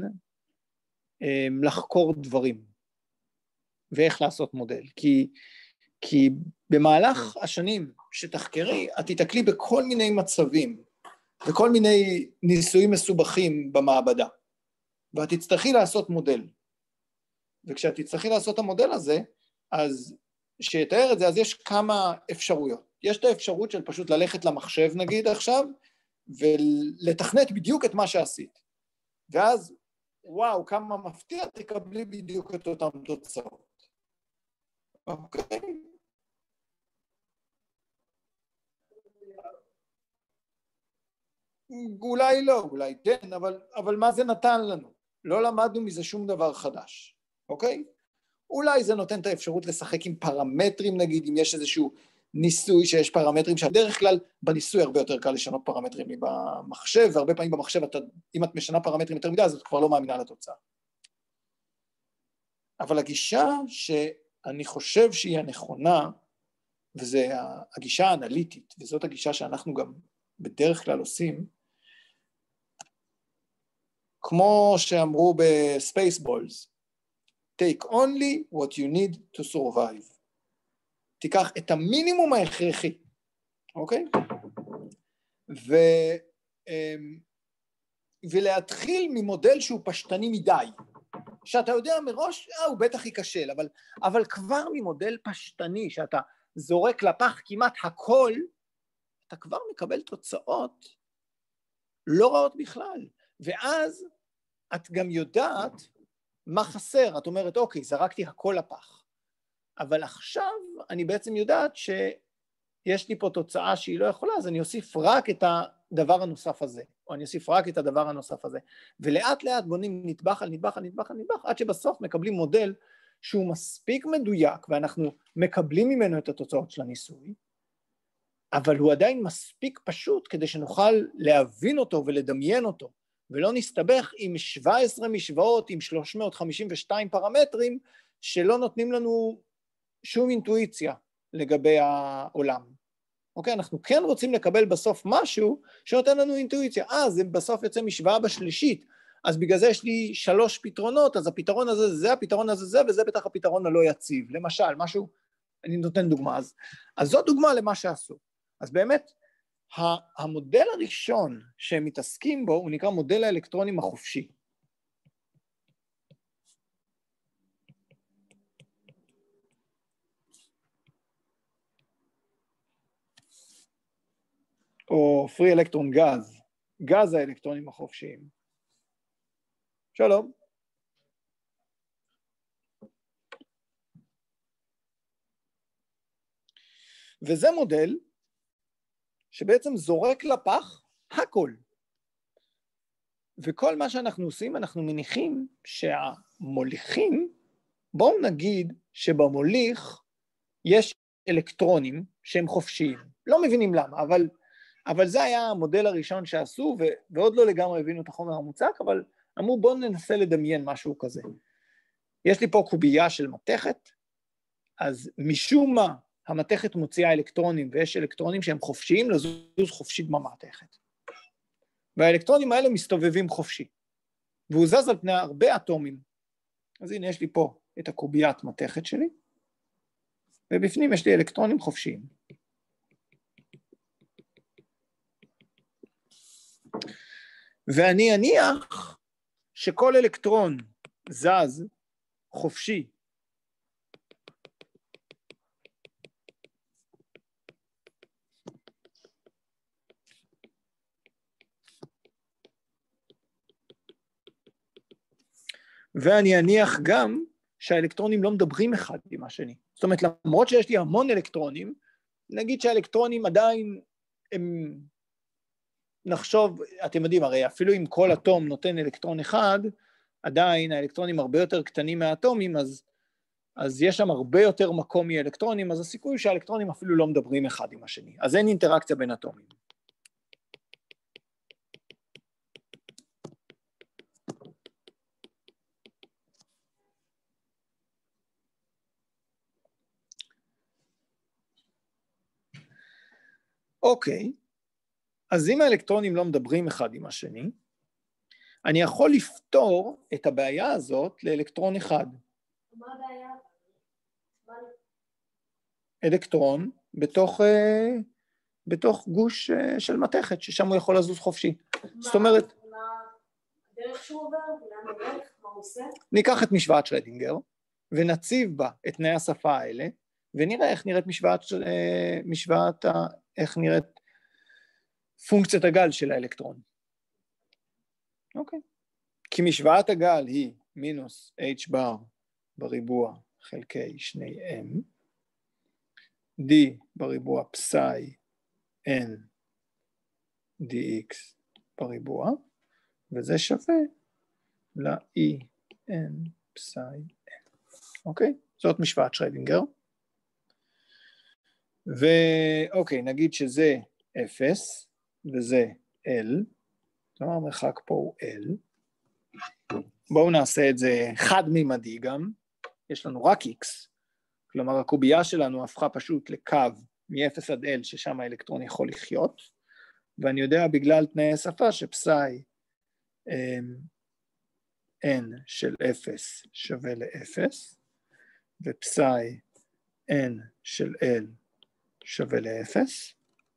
לחקור דברים, ואיך לעשות מודל. כי, כי במהלך השנים שתחקרי, את תתקלי בכל מיני מצבים, וכל מיני ניסויים מסובכים במעבדה, ואת תצטרכי לעשות מודל. וכשאת תצטרכי לעשות את המודל הזה, אז שיתאר את זה, אז יש כמה אפשרויות. יש את האפשרות של פשוט ללכת למחשב נגיד עכשיו, ולתכנת בדיוק את מה שעשית. ואז, וואו, כמה מפתיע, תקבלי בדיוק את אותם תוצאות. אוקיי? אולי לא, אולי כן, אבל, אבל מה זה נתן לנו? לא למדנו מזה שום דבר חדש, אוקיי? אולי זה נותן את האפשרות לשחק עם פרמטרים, נגיד, אם יש איזשהו ניסוי שיש פרמטרים, שבדרך כלל בניסוי הרבה יותר קל לשנות פרמטרים במחשב, והרבה פעמים במחשב, אתה, אם את משנה פרמטרים יותר מדי, אז את כבר לא מאמינה לתוצאה. אבל הגישה שאני חושב שהיא הנכונה, וזה הגישה האנליטית, וזאת הגישה שאנחנו גם בדרך כלל עושים, כמו שאמרו בספייסבולס, take only what you need to survive. תיקח את המינימום ההכרחי, אוקיי? ו, ולהתחיל ממודל שהוא פשטני מדי, שאתה יודע מראש, אה, הוא בטח ייכשל, אבל, אבל כבר ממודל פשטני, שאתה זורק לפח כמעט הכל, אתה כבר מקבל תוצאות לא רעות בכלל, ואז את גם יודעת מה חסר, את אומרת, אוקיי, זרקתי הכל לפח, אבל עכשיו אני בעצם יודעת שיש לי פה תוצאה שהיא לא יכולה, אז אני אוסיף רק את הדבר הנוסף הזה, או אני אוסיף רק את הדבר הנוסף הזה, ולאט לאט בונים נטבח על נטבח על נטבח על נטבח, עד שבסוף מקבלים מודל שהוא מספיק מדויק, ואנחנו מקבלים ממנו את התוצאות של הניסוי, אבל הוא עדיין מספיק פשוט כדי שנוכל להבין אותו ולדמיין אותו, ולא נסתבך עם שבע עשרה משוואות, עם שלוש מאות חמישים ושתיים פרמטרים, שלא נותנים לנו שום אינטואיציה לגבי העולם. אוקיי, אנחנו כן רוצים לקבל בסוף משהו שנותן לנו אינטואיציה. אה, זה בסוף יוצא משוואה בשלישית, אז בגלל זה יש לי שלוש פתרונות, אז הפתרון הזה זה, הפתרון הזה זה, וזה בטח הפתרון הלא יציב. למשל, משהו אני נותן דוגמה, אז, אז זו דוגמה למה שעשו. אז באמת, המודל הראשון שהם מתעסקים בו, הוא נקרא מודל האלקטרונים החופשי. או free electron גז, גז האלקטרונים החופשיים. שלום. וזה מודל שבעצם זורק לפח הכל. וכל מה שאנחנו עושים, אנחנו מניחים שהמוליכים, בואו נגיד שבמוליך יש אלקטרונים שהם חופשיים. לא מבינים למה, אבל, אבל זה היה המודל הראשון שעשו, ו, ועוד לא לגמרי הבינו את החומר המוצק, אבל אמרו בואו ננסה לדמיין משהו כזה. יש לי פה קובייה של מתכת, אז משום מה, המתכת מוציאה אלקטרונים, ויש אלקטרונים שהם חופשיים לזוז חופשית במתכת. והאלקטרונים האלה מסתובבים חופשי, והוא זז על פני הרבה אטומים. אז הנה יש לי פה את הקוביית מתכת שלי, ובפנים יש לי אלקטרונים חופשיים. ואני אניח שכל אלקטרון זז חופשי, ואני אניח גם שהאלקטרונים לא מדברים אחד עם השני. זאת אומרת, למרות שיש לי המון אלקטרונים, נגיד שהאלקטרונים עדיין, הם, נחשוב, אתם יודעים, הרי אפילו אם כל אטום נותן אלקטרון אחד, עדיין האלקטרונים הרבה יותר קטנים מהאטומים, אז, אז יש שם הרבה יותר מקום מאלקטרונים, אז הסיכוי שהאלקטרונים אפילו לא מדברים אחד עם השני. אז אין אינטראקציה בין אטומים. אוקיי, אז אם האלקטרונים לא מדברים אחד עם השני, אני יכול לפתור את הבעיה הזאת לאלקטרון אחד. מה הבעיה? אלקטרון בתוך, בתוך גוש של מתכת, ששם הוא יכול לזוז חופשי. מה, זאת אומרת... מה הדרך שהוא עובר? לאן הוא הולך? מה הוא עושה? ניקח את משוואת שרדינגר, ונציב בה את תנאי השפה האלה, ונראה איך נראית משוואת, משוואת, איך נראית פונקציית הגל של האלקטרון. אוקיי. כי משוואת הגל היא מינוס h בר בריבוע חלקי שני m, d בריבוע פסאי n dx בריבוע, וזה שווה ל-e n פסאי n. אוקיי? זאת משוואת שרדינגר. ואוקיי, נגיד שזה אפס, וזה L, כלומר המרחק פה הוא L. בואו נעשה את זה חד-מימדי גם, יש לנו רק X, כלומר הקובייה שלנו הפכה פשוט לקו מ-אפס עד L, ששם האלקטרון יכול לחיות, ואני יודע בגלל תנאי השפה שפסאי N של אפס שווה ל-אפס, ופסאי N של L שווה ל-אפס.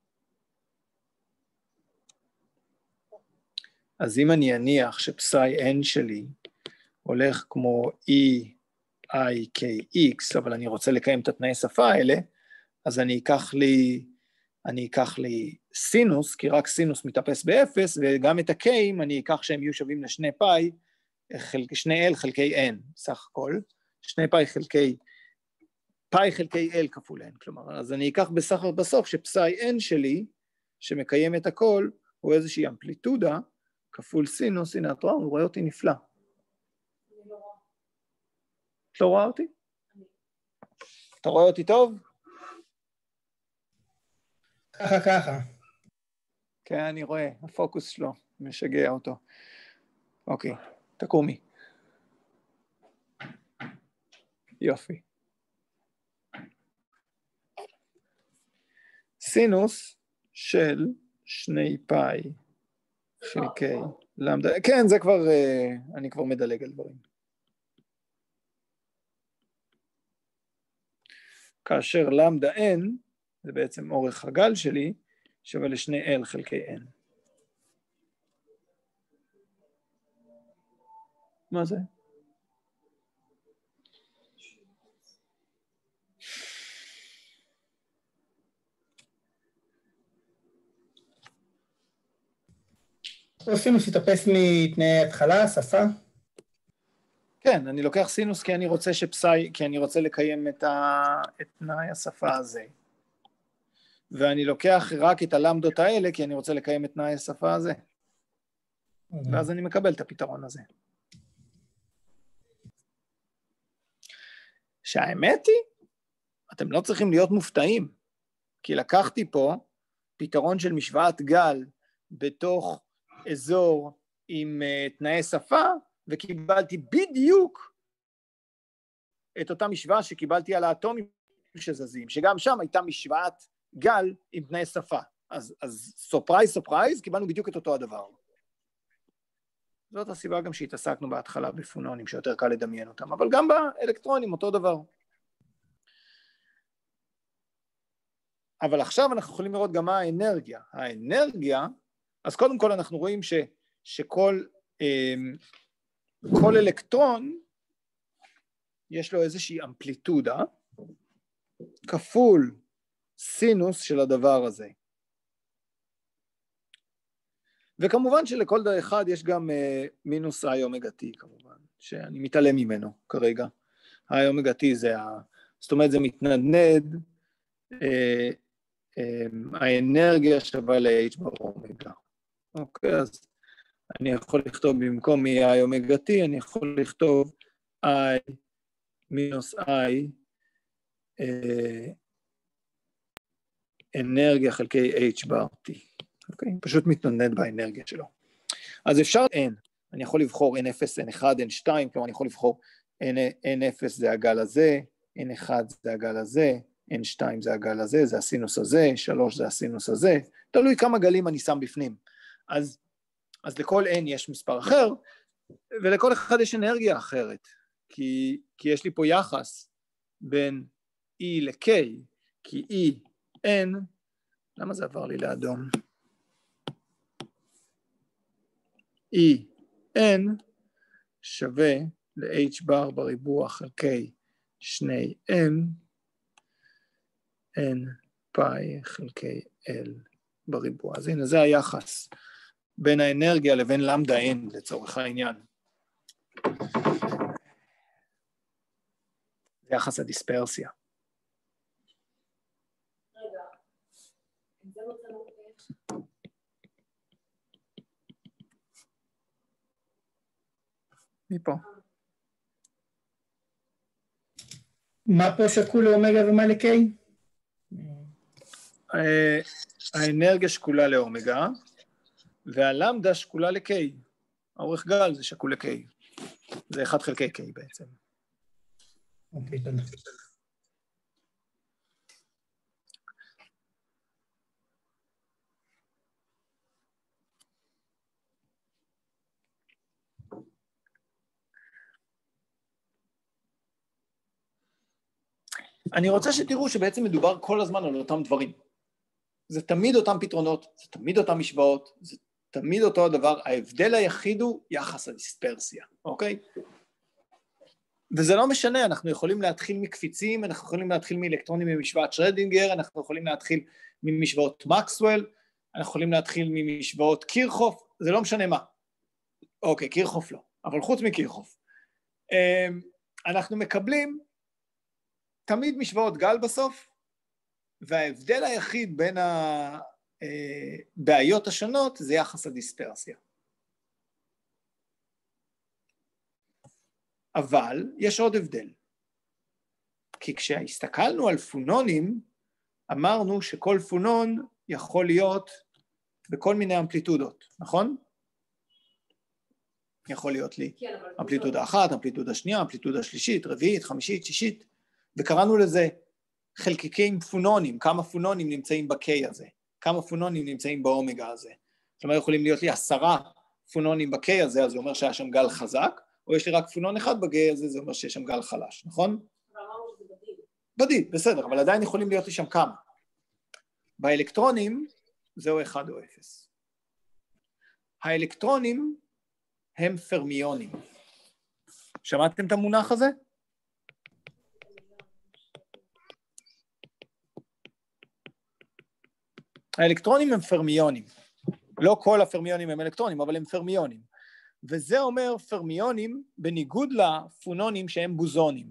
אז אם אני אניח שפסאי n שלי הולך כמו e i k x, אבל אני רוצה לקיים את התנאי שפה האלה, אז אני אקח לי, אני אקח לי סינוס, כי רק סינוס מתאפס באפס, וגם את ה-k אני אקח שהם יהיו שווים לשני פאי, שני l חלקי n, סך הכל, שני פאי חלקי, פאי חלקי l כפול n, כלומר, אז אני אקח בסך בסוף שפסאי n שלי, שמקיים את הכל, הוא איזושהי אמפליטודה, כפול סינוס, הנה את רואה, הוא רואה אותי נפלא. אני לא רואה. את לא רואה אותי? אתה רואה אותי טוב? ככה ככה. כן, אני רואה, הפוקוס שלו משגע אותו. אוקיי, תקומי. יופי. סינוס של שני פאי חלקי למדה, כן, זה כבר, אני כבר מדלג על דברים. כאשר למדה n, זה בעצם אורך הגל שלי, שווה לשני L חלקי n. מה זה? סינוס יתאפס מתנאי התחלה, שפה? כן, אני לוקח סינוס כי אני רוצה שפסאי, כי אני רוצה לקיים את, ה... את תנאי השפה הזה. ואני לוקח רק את הלמדות האלה, כי אני רוצה לקיים את תנאי השפה הזה. ואז אני מקבל את הפתרון הזה. שהאמת היא, אתם לא צריכים להיות מופתעים, כי לקחתי פה פתרון של משוואת גל בתוך אזור עם uh, תנאי שפה, וקיבלתי בדיוק את אותה משוואה שקיבלתי על האטומים שזזים, שגם שם הייתה משוואת גל עם תנאי שפה. אז, אז סופרייז, סופרייז, קיבלנו בדיוק את אותו הדבר. זאת הסיבה גם שהתעסקנו בהתחלה בפונונים, שיותר קל לדמיין אותם, אבל גם באלקטרונים אותו דבר. אבל עכשיו אנחנו יכולים לראות גם מה האנרגיה. האנרגיה, אז קודם כל אנחנו רואים ש, שכל אה, כל אלקטרון, יש לו איזושהי אמפליטודה, כפול סינוס של הדבר הזה. וכמובן שלכל דבר אחד יש גם uh, מינוס I אומגה T כמובן, שאני מתעלם ממנו כרגע. I אומגה T זה, ה... זאת אומרת זה מתנדנד, uh, uh, האנרגיה שווה ל-H באומגה. אוקיי, אז אני יכול לכתוב במקום I אומגה T, אני יכול לכתוב I מינוס I, uh, אנרגיה חלקי H בר T. אוקיי? פשוט מתנדנד באנרגיה שלו. אז אפשר N, אני יכול לבחור N אפס, N אחד, N שתיים, כלומר אני יכול לבחור N אפס זה הגל הזה, N אחד זה הגל הזה, N שתיים זה הגל הזה, זה הסינוס הזה, שלוש זה הסינוס הזה, תלוי כמה גלים אני שם בפנים. אז, אז לכל N יש מספר אחר, ולכל אחד יש אנרגיה אחרת, כי, כי יש לי פה יחס בין E ל-K, כי E, N, למה זה עבר לי לאדום? E, N שווה ל-H בר בריבוע חלקי שני M, N פאי חלקי L בריבוע. אז הנה, זה היחס בין האנרגיה לבין למדה N לצורך העניין. זה יחס הדיספרסיה. רגע, זה רוצה לוקח. מפה. מה פה שקול לאומגה ומה ל-K? האנרגיה שקולה לאומגה, והלמדה שקולה ל-K. האורך גל זה שקול ל-K. זה אחד חלקי K בעצם. אוקיי, תודה. אני רוצה שתראו שבעצם מדובר כל הזמן על אותם דברים. זה תמיד אותם פתרונות, זה תמיד אותם משוואות, זה תמיד אותו הדבר, ההבדל היחיד הוא יחס הדיספרסיה, אוקיי? וזה לא משנה, אנחנו יכולים להתחיל מקפיצים, אנחנו יכולים להתחיל מאלקטרונים ממשוואת שרדינגר, אנחנו יכולים להתחיל ממשוואות מקסוול, אנחנו יכולים להתחיל ממשוואות קירחוף, זה לא משנה מה. אוקיי, קירחוף לא, אבל חוץ מקירחוף. אנחנו מקבלים תמיד משוואות גל בסוף, וההבדל היחיד בין הבעיות השונות זה יחס הדיספרסיה. אבל יש עוד הבדל. כי כשהסתכלנו על פונונים, אמרנו שכל פונון יכול להיות בכל מיני אמפליטודות, נכון? יכול להיות לי אמפליטודה אחת, אמפליטודה שנייה, אמפליטודה שלישית, רביעית, חמישית, שישית, וקראנו לזה חלקיקים פונונים, כמה פונונים נמצאים ב-K הזה, כמה פונונים נמצאים באומגה הזה. כלומר, יכולים להיות לי עשרה פונונים ב-K הזה, אז זה אומר שהיה שם גל חזק, או יש לי רק פונון אחד ב-K הזה, זה אומר שיש שם גל חלש, נכון? ואמרנו שזה בדיל. בדיד, בסדר, אבל עדיין יכולים להיות לי שם כמה. באלקטרונים זהו אחד או אפס. האלקטרונים הם פרמיונים. שמעתם את המונח הזה? האלקטרונים הם פרמיונים. לא כל הפרמיונים הם אלקטרונים, אבל הם פרמיונים. וזה אומר פרמיונים בניגוד לפונונים שהם בוזונים.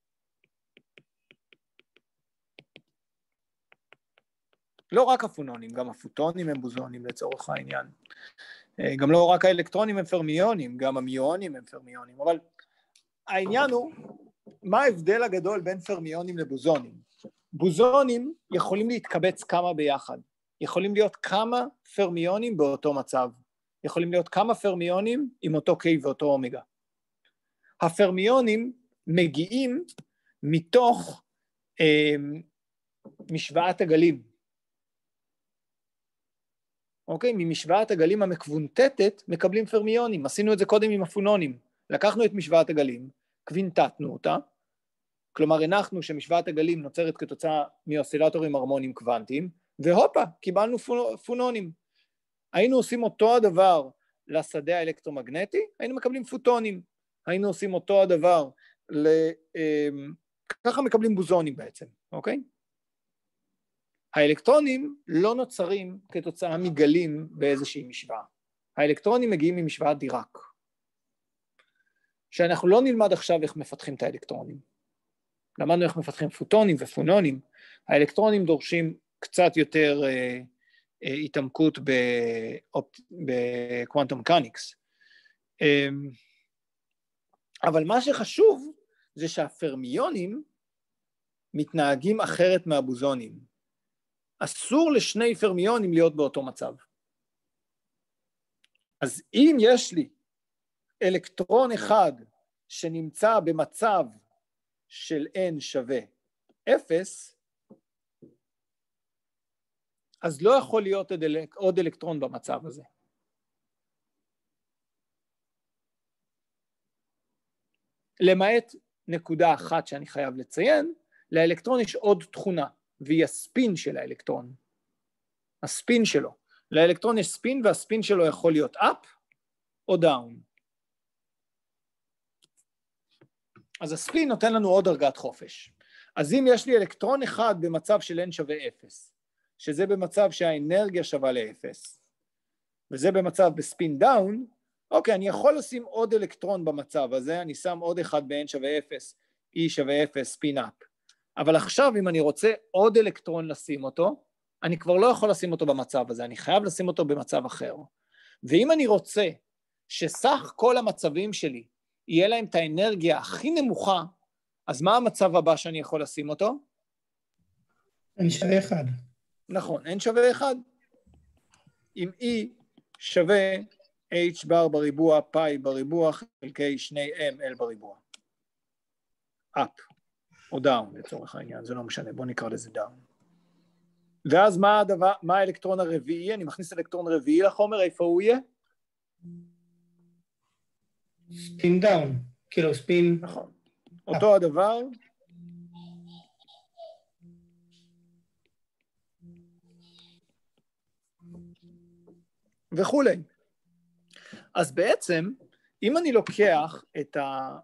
לא רק הפונונים, גם הפוטונים הם בוזונים לצורך העניין. גם לא רק האלקטרונים הם פרמיונים, גם המיונים הם פרמיונים. אבל העניין הוא, מה ההבדל הגדול בין פרמיונים לבוזונים? בוזונים יכולים להתקבץ כמה ביחד. יכולים להיות כמה פרמיונים באותו מצב. יכולים להיות כמה פרמיונים עם אותו K ואותו אומגה. הפרמיונים מגיעים מתוך אה, משוואת הגלים. אוקיי? ממשוואת הגלים המקוונטטת מקבלים פרמיונים. עשינו את זה קודם עם הפונונים. לקחנו את משוואת הגלים, קוונטטנו אותה, כלומר הנחנו שמשוואת הגלים נוצרת כתוצאה מאוסילטורים הרמוניים קוונטיים, והופה, קיבלנו פונונים. היינו עושים אותו הדבר לשדה האלקטרומגנטי, היינו מקבלים פוטונים. היינו עושים אותו הדבר, ל... ככה מקבלים בוזונים בעצם, אוקיי? האלקטרונים לא נוצרים כתוצאה מגלים באיזושהי משוואה. האלקטרונים מגיעים ממשוואת דיראק. שאנחנו לא נלמד עכשיו איך מפתחים את האלקטרונים. למדנו איך מפתחים פוטונים ופונונים. האלקטרונים דורשים קצת יותר אה, אה, התעמקות בקוונטום מקניקס. אה, אבל מה שחשוב זה שהפרמיונים מתנהגים אחרת מהבוזונים. אסור לשני פרמיונים להיות באותו מצב. אז אם יש לי אלקטרון אחד שנמצא במצב של n שווה אפס, אז לא יכול להיות עוד אלקטרון במצב הזה. למעט נקודה אחת שאני חייב לציין, לאלקטרון יש עוד תכונה, והיא הספין של האלקטרון. הספין שלו. לאלקטרון יש ספין, והספין שלו יכול להיות up או down. אז הספין נותן לנו עוד דרגת חופש. אז אם יש לי אלקטרון אחד במצב של n שווה אפס, שזה במצב שהאנרגיה שווה לאפס, וזה במצב בספין דאון, אוקיי, אני יכול לשים עוד אלקטרון במצב הזה, אני שם עוד אחד ב-n שווה אפס, e שווה אפס, ספין אפ. אבל עכשיו אם אני רוצה עוד אלקטרון לשים אותו, אני כבר לא יכול לשים אותו במצב הזה, אני חייב לשים אותו במצב אחר. ואם אני רוצה שסך כל המצבים שלי, יהיה להם את האנרגיה הכי נמוכה, אז מה המצב הבא שאני יכול לשים אותו? n שווה אחד. נכון, n שווה אחד. אם e שווה h בר בריבוע, פאי בריבוע, חלקי שני m l בריבוע. up או down לצורך העניין, זה לא משנה, בוא נקרא לזה down. ואז מה הדבר, מה האלקטרון הרביעי? אני מכניס אלקטרון רביעי לחומר, איפה הוא יהיה? ספין דאון, כאילו ספין... נכון. אותו הדבר. וכולי. אז בעצם, אם אני לוקח את ה...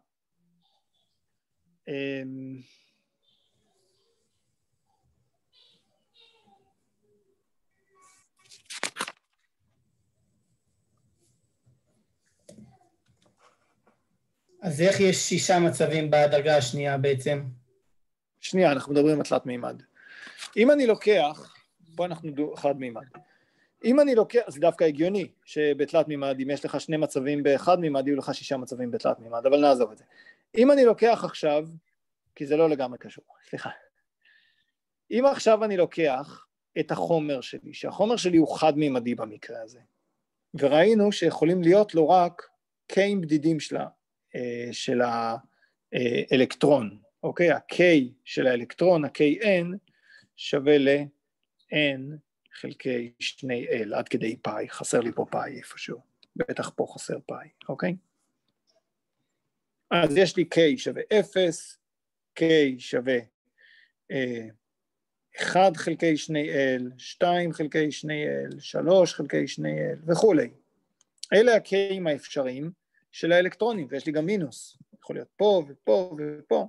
אז איך יש שישה מצבים בדרגה השנייה בעצם? שנייה, אנחנו מדברים על תלת מימד. אם אני לוקח, פה אנחנו חד מימד. אם אני לוקח, זה דווקא הגיוני, שבתלת מימד, אם יש לך שני מצבים באחד מימד, יהיו לך שישה מצבים בתלת מימד, אבל נעזוב את זה. אם אני לוקח עכשיו, כי זה לא לגמרי קשור, סליחה. אם עכשיו אני לוקח את החומר שלי, שהחומר שלי הוא חד מימדי במקרה הזה, וראינו שיכולים להיות לו רק K'ים בדידים שלה, של האלקטרון, אוקיי? ה-K של האלקטרון, ה-Kn, שווה ל-N חלקי שני L, עד כדי פאי, חסר לי פה פאי איפשהו, בטח פה חסר פאי, אוקיי? אז יש לי K שווה אפס, K שווה אחד חלקי שני אל, שתיים חלקי שני אל, שלוש חלקי שני אל וכולי. אלה הקיים האפשריים של האלקטרונים, ויש לי גם מינוס, יכול להיות פה ופה ופה.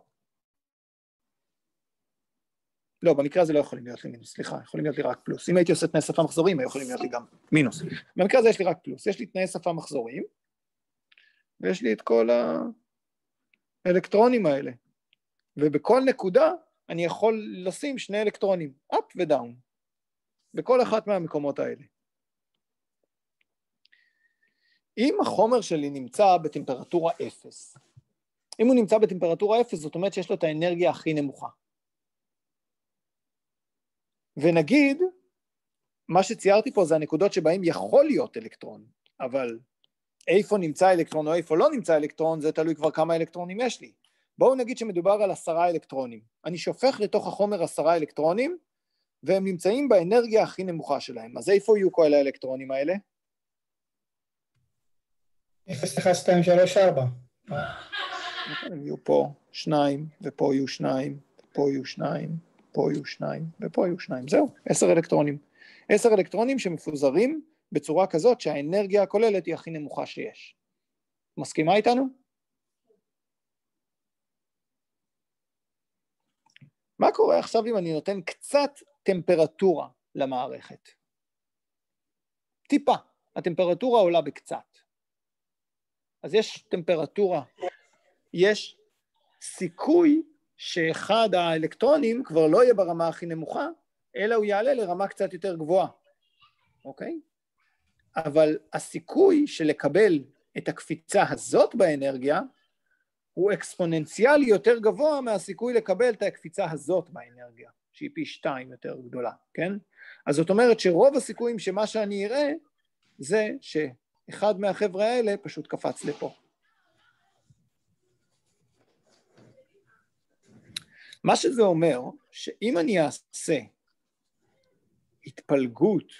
לא, במקרה הזה לא יכולים להיות לי מינוס, סליחה, יכולים להיות לי רק פלוס. אם הייתי עושה תנאי שפה מחזוריים, היו יכולים להיות לי גם מינוס. במקרה הזה יש לי רק פלוס, יש לי תנאי שפה מחזוריים, ויש לי את כל האלקטרונים האלה. ובכל נקודה אני יכול לשים שני אלקטרונים, up ו-down, בכל אחת מהמקומות האלה. אם החומר שלי נמצא בטמפרטורה אפס, אם הוא נמצא בטמפרטורה אפס, זאת אומרת שיש לו את האנרגיה הכי נמוכה. ונגיד, מה שציירתי פה זה הנקודות שבהם יכול להיות אלקטרון, אבל איפה נמצא אלקטרון או איפה לא נמצא אלקטרון, זה תלוי כבר כמה אלקטרונים יש לי. בואו נגיד שמדובר על עשרה אלקטרונים. אני שופך לתוך החומר עשרה אלקטרונים, והם נמצאים באנרגיה הכי נמוכה שלהם. אז איפה יהיו כל האלקטרונים האלה? אפס, אחת, שתיים, שלוש, ארבע. הם יהיו פה שניים, ופה יהיו שניים, ופה יהיו שניים, פה יהיו שניים, ופה יהיו שניים. זהו, עשר אלקטרונים. עשר אלקטרונים שמפוזרים בצורה כזאת שהאנרגיה הכוללת היא הכי נמוכה שיש. מסכימה איתנו? מה קורה עכשיו אם אני נותן קצת טמפרטורה למערכת? טיפה, הטמפרטורה עולה בקצת. אז יש טמפרטורה, יש סיכוי שאחד האלקטרונים כבר לא יהיה ברמה הכי נמוכה, אלא הוא יעלה לרמה קצת יותר גבוהה, אוקיי? אבל הסיכוי של לקבל את הקפיצה הזאת באנרגיה, הוא אקספוננציאלי יותר גבוה מהסיכוי לקבל את הקפיצה הזאת באנרגיה, שהיא פי שתיים יותר גדולה, כן? אז זאת אומרת שרוב הסיכויים שמה שאני אראה, זה שאחד מהחבר'ה האלה פשוט קפץ לפה. מה שזה אומר, שאם אני אעשה התפלגות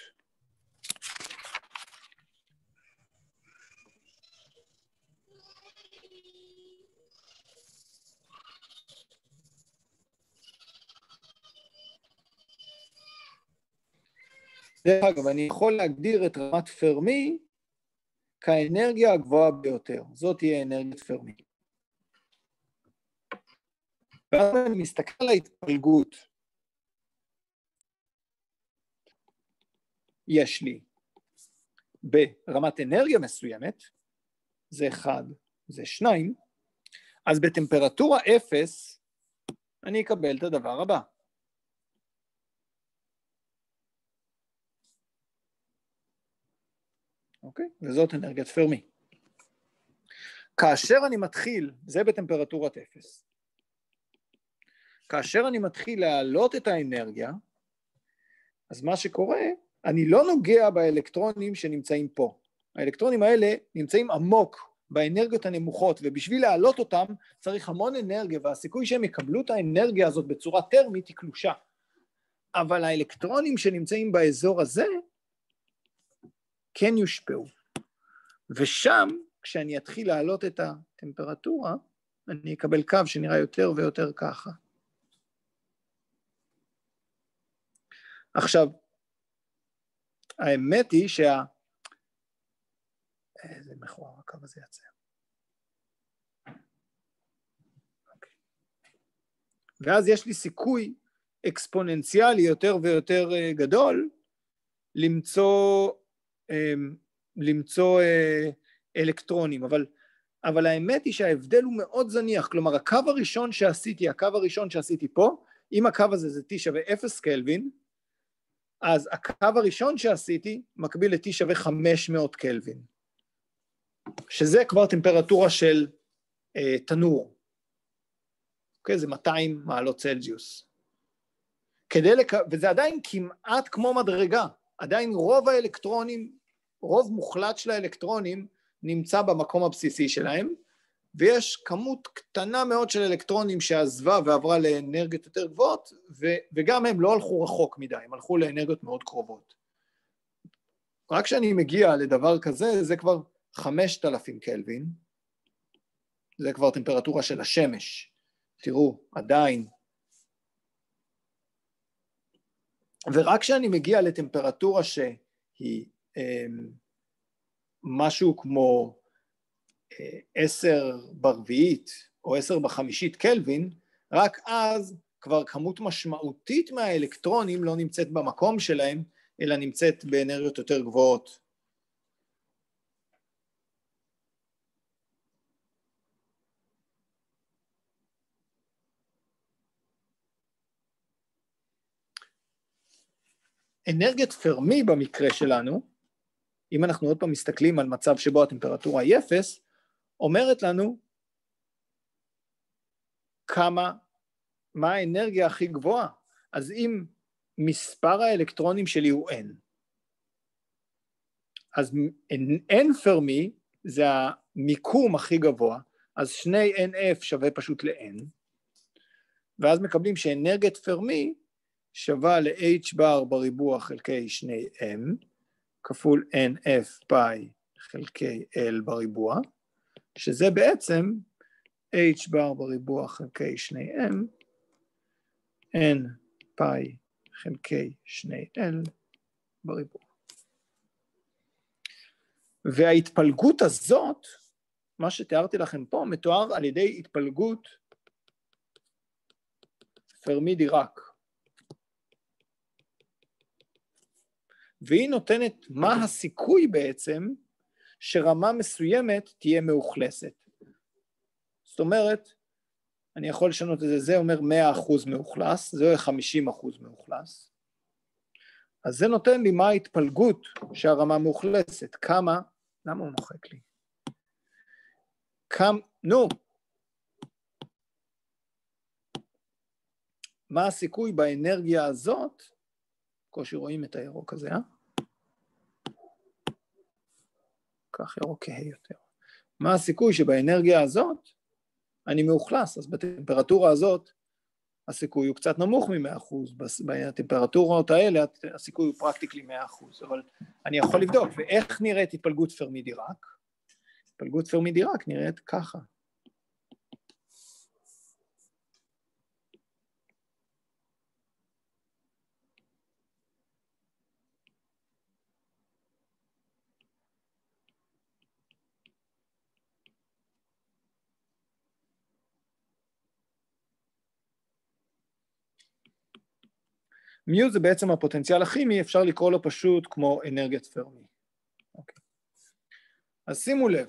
דרך אגב, אני יכול להגדיר את רמת פרמי כאנרגיה הגבוהה ביותר. זאת תהיה אנרגיית פרמי. ואז אני מסתכל על ההתפלגות. יש לי ברמת אנרגיה מסוימת, זה אחד, זה שניים, אז בטמפרטורה אפס אני אקבל את הדבר הבא. אוקיי? וזאת אנרגיית פרמי. כאשר אני מתחיל, זה בטמפרטורת אפס, כאשר אני מתחיל להעלות את האנרגיה, אז מה שקורה, אני לא נוגע באלקטרונים שנמצאים פה. האלקטרונים האלה נמצאים עמוק באנרגיות הנמוכות, ובשביל להעלות אותם צריך המון אנרגיה, והסיכוי שהם יקבלו את האנרגיה הזאת בצורה טרמית היא קלושה. אבל האלקטרונים שנמצאים באזור הזה, כן יושפעו. ושם, כשאני אתחיל להעלות את הטמפרטורה, אני אקבל קו שנראה יותר ויותר ככה. עכשיו, האמת היא שה... איזה מכוער הקו הזה יצא. אוקיי. ואז יש לי סיכוי אקספוננציאלי יותר ויותר גדול, למצוא, למצוא אלקטרונים, אבל, אבל האמת היא שההבדל הוא מאוד זניח, כלומר הקו הראשון שעשיתי, הקו הראשון שעשיתי פה, אם הקו הזה זה T שווה אפס קלווין, אז הקו הראשון שעשיתי מקביל ל-T שווה חמש מאות קלווין, שזה כבר טמפרטורה של אה, תנור, אוקיי? זה מאתיים מעלות צלזיוס, כדי לק... וזה עדיין כמעט כמו מדרגה, עדיין רוב האלקטרונים, רוב מוחלט של האלקטרונים נמצא במקום הבסיסי שלהם, ויש כמות קטנה מאוד של אלקטרונים שעזבה ועברה לאנרגיות יותר גבוהות, ו- וגם הם לא הלכו רחוק מדי, הם הלכו לאנרגיות מאוד קרובות. רק כשאני מגיע לדבר כזה, זה כבר חמשת אלפים קלווין, זה כבר טמפרטורה של השמש. תראו, עדיין ורק כשאני מגיע לטמפרטורה שהיא משהו כמו עשר ברביעית או עשר בחמישית קלווין, רק אז כבר כמות משמעותית מהאלקטרונים לא נמצאת במקום שלהם, אלא נמצאת באנרגיות יותר גבוהות. אנרגיית פרמי במקרה שלנו, אם אנחנו עוד פעם מסתכלים על מצב שבו הטמפרטורה היא אפס, אומרת לנו כמה, מה האנרגיה הכי גבוהה. אז אם מספר האלקטרונים שלי הוא N, אז N פרמי זה המיקום הכי גבוה, אז שני N F שווה פשוט ל-N, ואז מקבלים שאנרגיית פרמי שווה ל-H בר בריבוע חלקי שני M, כפול N F פאי חלקי L בריבוע, שזה בעצם H בר בריבוע חלקי שני M, N פאי חלקי שני L בריבוע. וההתפלגות הזאת, מה שתיארתי לכם פה, מתואר על ידי התפלגות פרמי דיראק. והיא נותנת מה הסיכוי בעצם שרמה מסוימת תהיה מאוכלסת. זאת אומרת, אני יכול לשנות את זה, זה אומר מאה אחוז מאוכלס, זה אומר חמישים אחוז מאוכלס. אז זה נותן לי מה ההתפלגות שהרמה מאוכלסת, כמה, למה הוא מוחק לי? כמה, נו, מה הסיכוי באנרגיה הזאת, קושי רואים את הירוק הזה, אה? כך ירוק כהה יותר. מה הסיכוי שבאנרגיה הזאת אני מאוכלס? אז בטמפרטורה הזאת הסיכוי הוא קצת נמוך מ-מאה אחוז, בטמפרטורות האלה הסיכוי הוא פרקטיקלי מאה אחוז, אבל אני יכול לבדוק, ואיך נראית התפלגות פרמי דיראק? התפלגות פרמי דיראק נראית ככה. מיו זה בעצם הפוטנציאל הכימי, אפשר לקרוא לו פשוט כמו אנרגיית פרמי. אוקיי. אז שימו לב,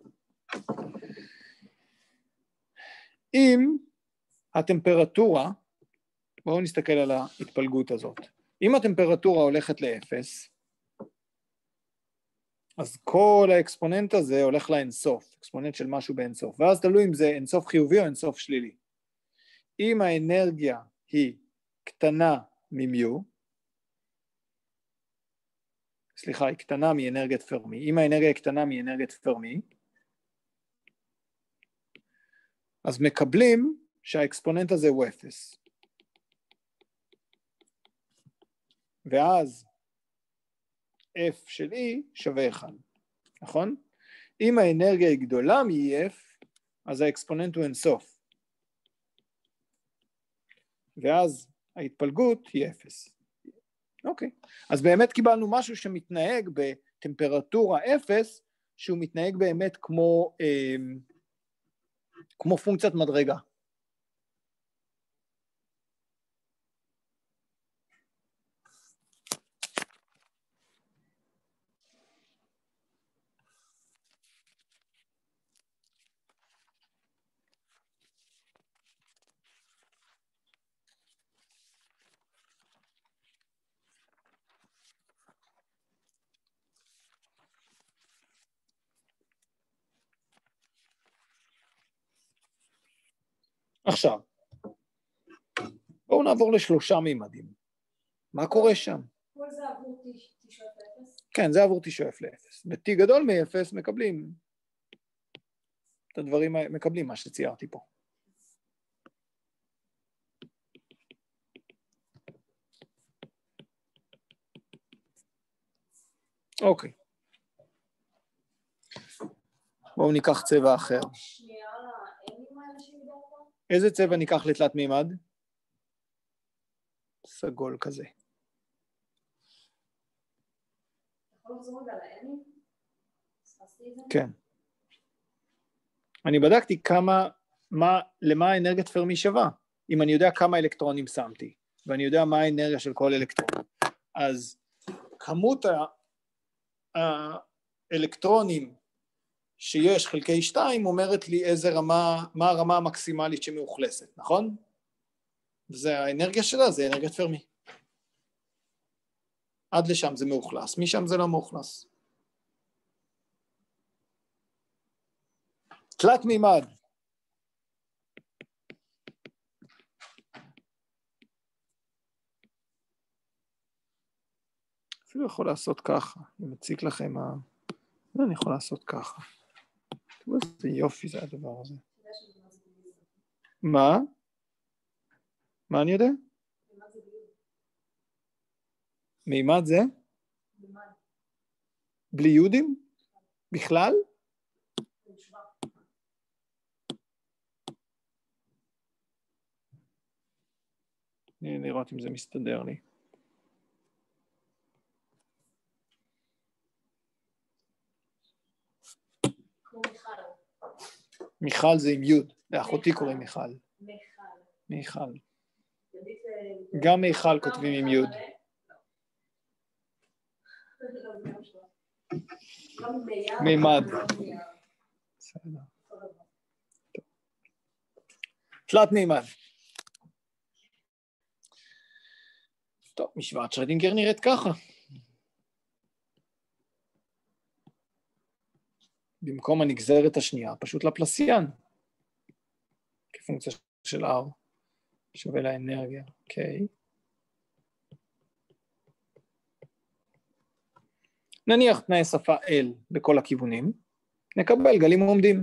אם הטמפרטורה, בואו נסתכל על ההתפלגות הזאת, אם הטמפרטורה הולכת לאפס, אז כל האקספוננט הזה הולך לאינסוף, אקספוננט של משהו באינסוף, ואז תלוי אם זה אינסוף חיובי או אינסוף שלילי. אם האנרגיה היא קטנה ממיו, סליחה, היא קטנה מאנרגיית פרמי, אם האנרגיה היא קטנה מאנרגיית פרמי, אז מקבלים שהאקספוננט הזה הוא אפס. ואז F של E שווה אחד, נכון? אם האנרגיה היא גדולה מ-F, אז האקספוננט הוא אינסוף. ואז ההתפלגות היא אפס. אוקיי. אז באמת קיבלנו משהו שמתנהג בטמפרטורה אפס, שהוא מתנהג באמת כמו, אה, כמו פונקציית מדרגה. עכשיו, בואו נעבור לשלושה מימדים. מה קורה שם? כל זה עבור T שואף לאפס? כן, זה עבור T שואף לאפס. ב-T גדול מ-אפס מקבלים את הדברים, מקבלים מה שציירתי פה. אוקיי. בואו ניקח צבע אחר. איזה צבע ניקח לתלת מימד? סגול כזה. לחזור רגע לאני? ספסתי את זה? כן. אני בדקתי כמה, מה, למה האנרגיית פרמי שווה. אם אני יודע כמה אלקטרונים שמתי, ואני יודע מה האנרגיה של כל אלקטרון. אז כמות האלקטרונים שיש חלקי שתיים אומרת לי איזה רמה, מה הרמה המקסימלית שמאוכלסת, נכון? וזה האנרגיה שלה, זה אנרגיית פרמי. עד לשם זה מאוכלס, משם זה לא מאוכלס. תלת מימד. אפילו יכול לעשות ככה, אני מציג לכם מה... אני יכול לעשות ככה. תראו איזה יופי זה הדבר הזה. מה? מה אני יודע? מימד זה? בלי יודים? בכלל? נראות אם זה מסתדר לי. מיכל זה עם יוד, לאחותי קוראים מיכל. מיכל. גם מיכל כותבים עם יוד. מימד. תלת מימד. טוב, משוואת שרדינגר נראית ככה. במקום הנגזרת השנייה, פשוט לפלסיאן. כפונקציה של R, שווה לאנרגיה, אוקיי. נניח תנאי שפה L בכל הכיוונים, נקבל גלים עומדים.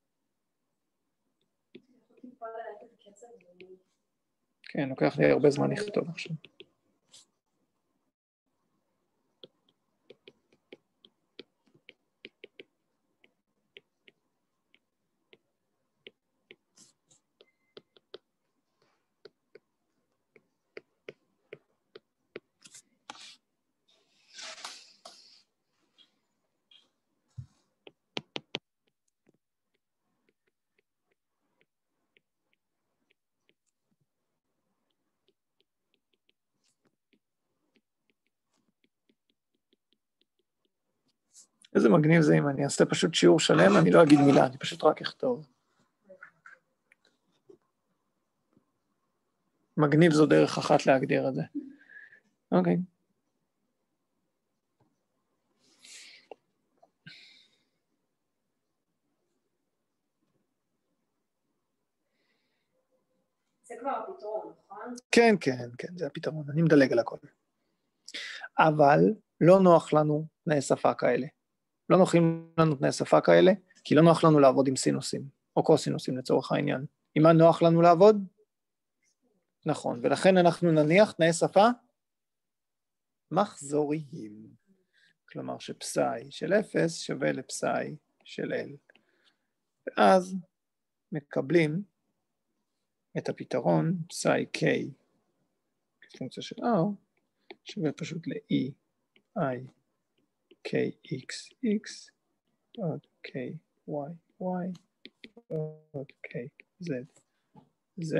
כן, לוקח לי הרבה זמן לכתוב עכשיו. איזה מגניב זה אם אני אעשה פשוט שיעור שלם, אני לא אגיד מילה, אני פשוט רק אכתוב. מגניב זו דרך אחת להגדיר את זה. אוקיי. זה כבר הפתרון, נכון? כן, כן, כן, זה הפתרון, אני מדלג על הכל. אבל לא נוח לנו תנאי שפה כאלה. לא נוחים לנו תנאי שפה כאלה, כי לא נוח לנו לעבוד עם סינוסים, או קוסינוסים לצורך העניין. עם מה נוח לנו לעבוד? נכון, ולכן אנחנו נניח תנאי שפה מחזוריים. כלומר שפסאי של אפס שווה לפסאי של L. ואז מקבלים את הפתרון פסאי K, כפונקציה של R, שווה פשוט ל-E, I, K, X, X, עוד K, Y, Y, עוד K, Z, Z,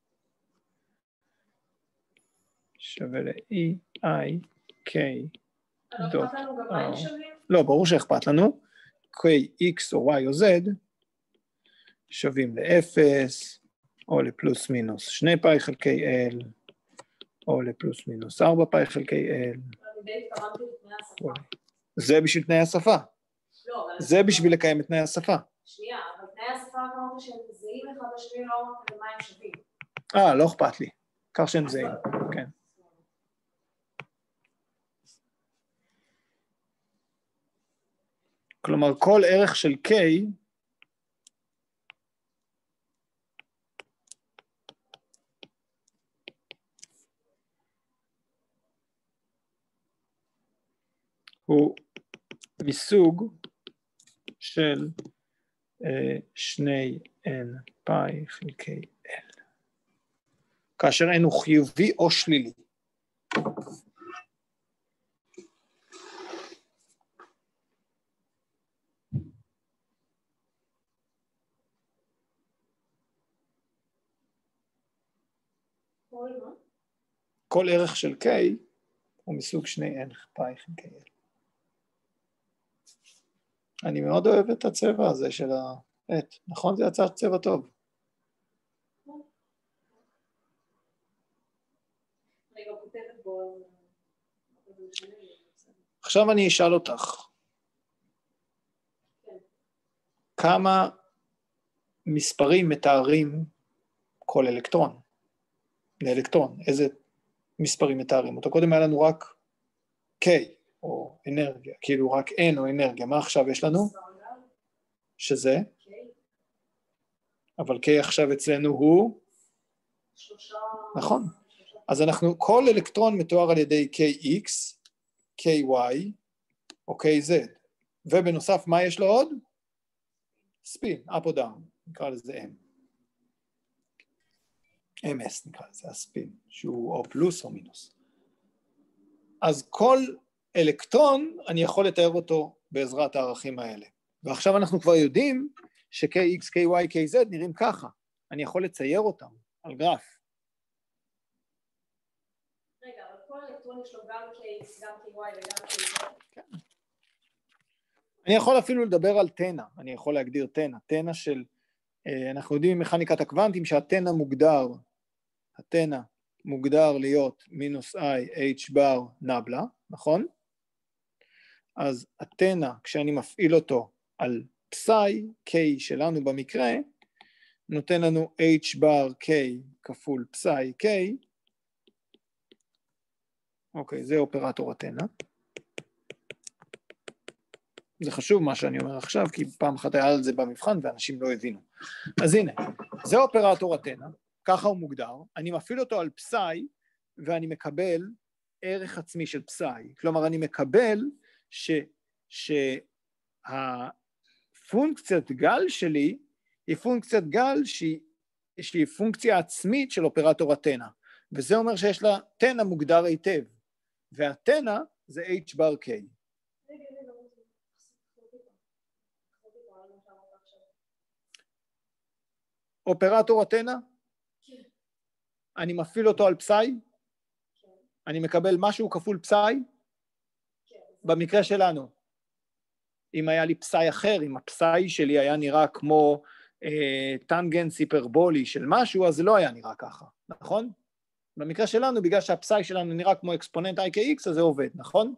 שווה ל-E, I, K, דוט R. לא, ברור שאכפת לנו. K, X או Y או Z שווים ל-אפס, או לפלוס מינוס שני פאי חלקי L, או לפלוס מינוס ארבע פאי חלקי L. זה בשביל תנאי השפה. זה בשביל לקיים את תנאי השפה. שנייה, אבל תנאי השפה אמרת שהם זהים אחד לשני, לא אמרת למה הם שווים. אה, לא אכפת לי. כך שהם זהים, כן. כלומר, כל ערך של K הוא מסוג של אה, שני n פאי חלקי L. כאשר n הוא חיובי או שלילי. כל מה? כל ערך של K הוא מסוג שני n פאי חלקי L. אני מאוד אוהב את הצבע הזה של העט, נכון? זה יצא צבע טוב. רגע, כותבת בו... עכשיו אני אשאל אותך. כמה מספרים מתארים כל אלקטרון? לאלקטרון, איזה מספרים מתארים אותו? קודם היה לנו רק K או אנרגיה, כאילו רק N או אנרגיה. מה עכשיו יש לנו? שזה? אבל K עכשיו אצלנו הוא? נכון. אז אנחנו, כל אלקטרון מתואר על ידי K X, K Y או K Z. ובנוסף, מה יש לו עוד? ספין, up או down, נקרא לזה M. M S נקרא לזה, הספין, שהוא או פלוס או מינוס. אז כל אלקטרון, אני יכול לתאר אותו בעזרת הערכים האלה. ועכשיו אנחנו כבר יודעים ש-K X, K Y, K Z נראים ככה. אני יכול לצייר אותם על גרף. רגע, אבל כל אלקטרון יש לו גם K X, גם K Y וגם K Z? כן. אני יכול אפילו לדבר על תנה, אני יכול להגדיר תנה, תנה של, אנחנו יודעים ממכניקת הקוונטים שהתנה מוגדר, התנה מוגדר להיות מינוס I, H בר נבלה, נכון? אז התנה, כשאני מפעיל אותו על פסאי, K שלנו במקרה, נותן לנו H בר K כפול פסאי K, אוקיי, זה אופרטור התנה. זה חשוב מה שאני אומר עכשיו, כי פעם אחת היה על זה במבחן ואנשים לא הבינו. אז הנה, זה אופרטור התנה, ככה הוא מוגדר, אני מפעיל אותו על פסאי, ואני מקבל ערך עצמי של פסאי. כלומר, אני מקבל ש, שהפונקציית גל שלי, היא פונקציית גל שהיא, שהיא פונקציה עצמית של אופרטור התנה, וזה אומר שיש לה תנה מוגדר היטב, והתנה זה H בר K. אופרטור התנה? כן. אני מפעיל אותו על פסאי? כן. אני מקבל משהו כפול פסאי? כן. במקרה שלנו. אם היה לי פסאי אחר, אם הפסאי שלי היה נראה כמו אה, טנגנס היפרבולי של משהו, אז זה לא היה נראה ככה, נכון? במקרה שלנו, בגלל שהפסאי שלנו נראה כמו אקספוננט I K X, אז זה עובד, נכון?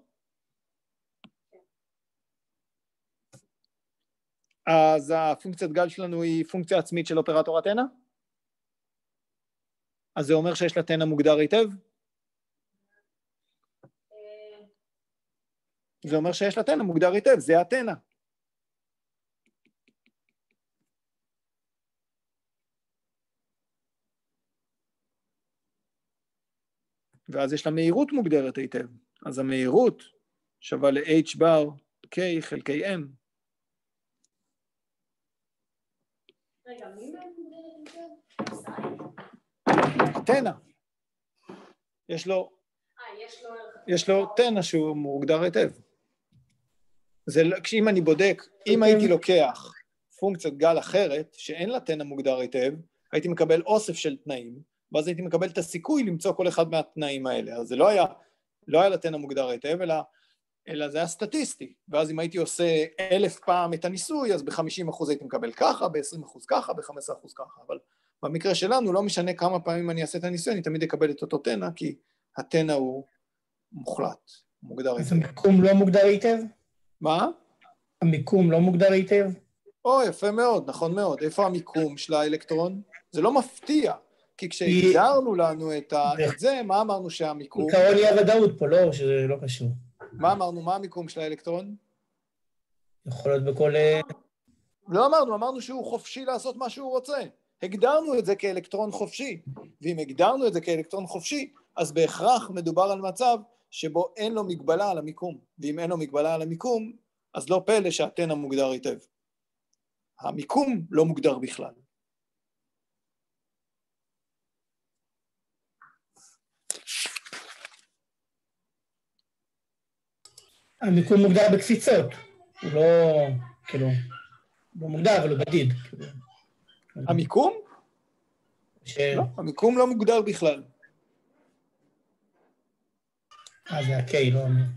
אז הפונקציית גל שלנו היא פונקציה עצמית של אופרטור התנה? אז זה אומר שיש לה תנה מוגדר היטב? זה אומר שיש לה תנה מוגדר היטב, זה התנה. ואז יש לה מהירות מוגדרת היטב. אז המהירות שווה ל-H בר K חלקי M. רגע, מי מוגדרת היטב? תנה. יש לו, אה, יש לו... יש לו תנה שהוא מוגדר היטב. זה, אם אני בודק, אם הייתי לוקח פונקציית גל אחרת, שאין לה תנה מוגדר היטב, הייתי מקבל אוסף של תנאים, ואז הייתי מקבל את הסיכוי למצוא כל אחד מהתנאים האלה. אז זה לא היה, לא היה לה תנה מוגדר היטב, אלא, אלא זה היה סטטיסטי. ואז אם הייתי עושה אלף פעם את הניסוי, אז ב-חמישים אחוז הייתי מקבל ככה, ב-עשרים אחוז ככה, ב-חמישה עשר אחוז ככה. אבל במקרה שלנו, לא משנה כמה פעמים אני אעשה את הניסוי, אני תמיד אקבל את אותו תנה, כי התנה הוא מוחלט, מוגדר היטב. אז המיקום לא מוגדר היטב? מה? המיקום לא מוגדר היטב? או, יפה מאוד, נכון מאוד. איפה המיקום של האלקטרון? זה לא מפתיע, כי כשהגדרנו לנו את זה, מה אמרנו שהמיקום? עיקרון אי הוודאות פה, לא, שזה לא קשור. מה אמרנו? מה המיקום של האלקטרון? יכול להיות בכל... לא אמרנו, אמרנו שהוא חופשי לעשות מה שהוא רוצה. הגדרנו את זה כאלקטרון חופשי, ואם הגדרנו את זה כאלקטרון חופשי, אז בהכרח מדובר על מצב שבו אין לו מגבלה על המיקום, ואם אין לו מגבלה על המיקום, אז לא פלא שהתנה מוגדר היטב. המיקום לא מוגדר בכלל. המיקום מוגדר בקפיצות, הוא לא, כאילו, לא מוגדר, אבל הוא בדיד. המיקום? ש... לא, המיקום לא מוגדר בכלל. אה, זה ה-K, לא אומר.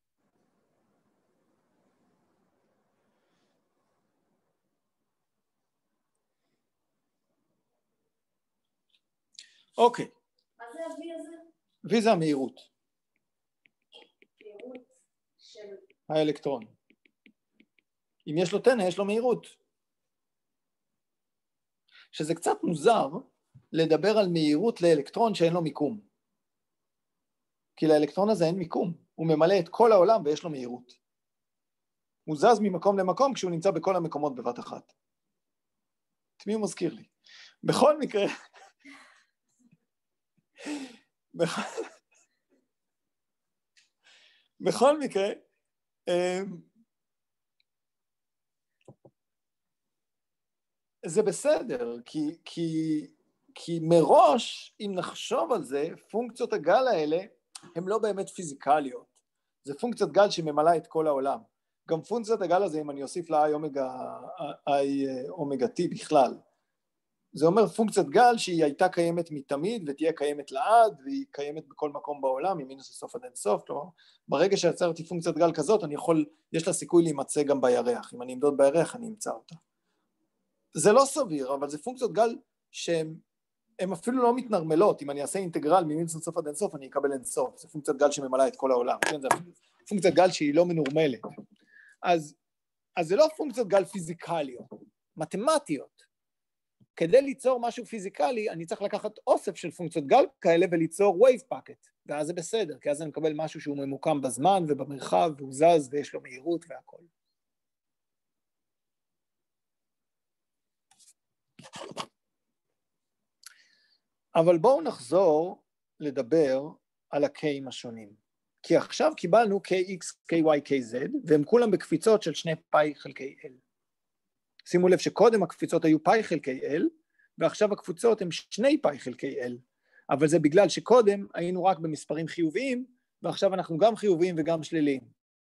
אוקיי. מה זה ה-V הזה? V זה המהירות. מהירות של... האלקטרון. אם יש לו תנע, יש לו מהירות. שזה קצת מוזר לדבר על מהירות לאלקטרון שאין לו מיקום. כי לאלקטרון הזה אין מיקום. הוא ממלא את כל העולם ויש לו מהירות. הוא זז ממקום למקום כשהוא נמצא בכל המקומות בבת אחת. את מי הוא מזכיר לי? בכל מקרה... בכל... בכל מקרה, זה בסדר, כי, כי, כי מראש, אם נחשוב על זה, פונקציות הגל האלה הן לא באמת פיזיקליות. זה פונקציית גל שממלאה את כל העולם. גם פונקציית הגל הזה, אם אני אוסיף לה I אומגה, I אומגה T בכלל, זה אומר פונקציית גל שהיא הייתה קיימת מתמיד ותהיה קיימת לעד, והיא קיימת בכל מקום בעולם, ממינוס לסוף עד אין סוף. כלומר, ברגע שיצרתי פונקציית גל כזאת, אני יכול, יש לה סיכוי להימצא גם בירח. אם אני אמדוד בירח, אני אמצא אותה. זה לא סביר, אבל זה פונקציות גל שהן אפילו לא מתנרמלות. אם אני אעשה אינטגרל ממינוס לסוף עד אין סוף, אני אקבל אין סוף. זה פונקציית גל שממלאה את כל העולם. כן? זה פונקציית גל שהיא לא מנורמלת. אז, אז זה לא פונקציות גל פיזיקליות, מתמטיות. כדי ליצור משהו פיזיקלי, אני צריך לקחת אוסף של פונקציות גל כאלה וליצור wave packet, ואז זה בסדר, כי אז אני מקבל משהו שהוא ממוקם בזמן ובמרחב, והוא זז ויש לו מהירות והכל. אבל בואו נחזור לדבר על ה-K'ים השונים, כי עכשיו קיבלנו Kx, Ky, Kz, והם כולם בקפיצות של שני פאי חלקי L. שימו לב שקודם הקפיצות היו פאי חלקי L, ועכשיו הקבוצות הם שני פאי חלקי L, אבל זה בגלל שקודם היינו רק במספרים חיוביים, ועכשיו אנחנו גם חיוביים וגם שליליים.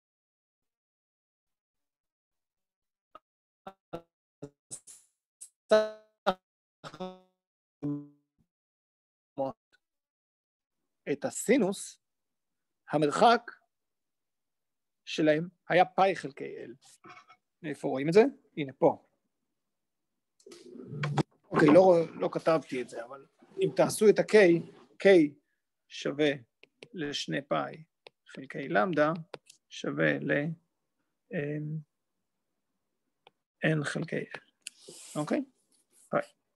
את הסינוס, המרחק שלהם היה פאי חלקי L. איפה רואים את זה? הנה פה. אוקיי, לא, לא כתבתי את זה, אבל אם תעשו את ה-K, K שווה לשני פאי חלקי למדה, שווה ל-N חלקי L. אוקיי? פאי.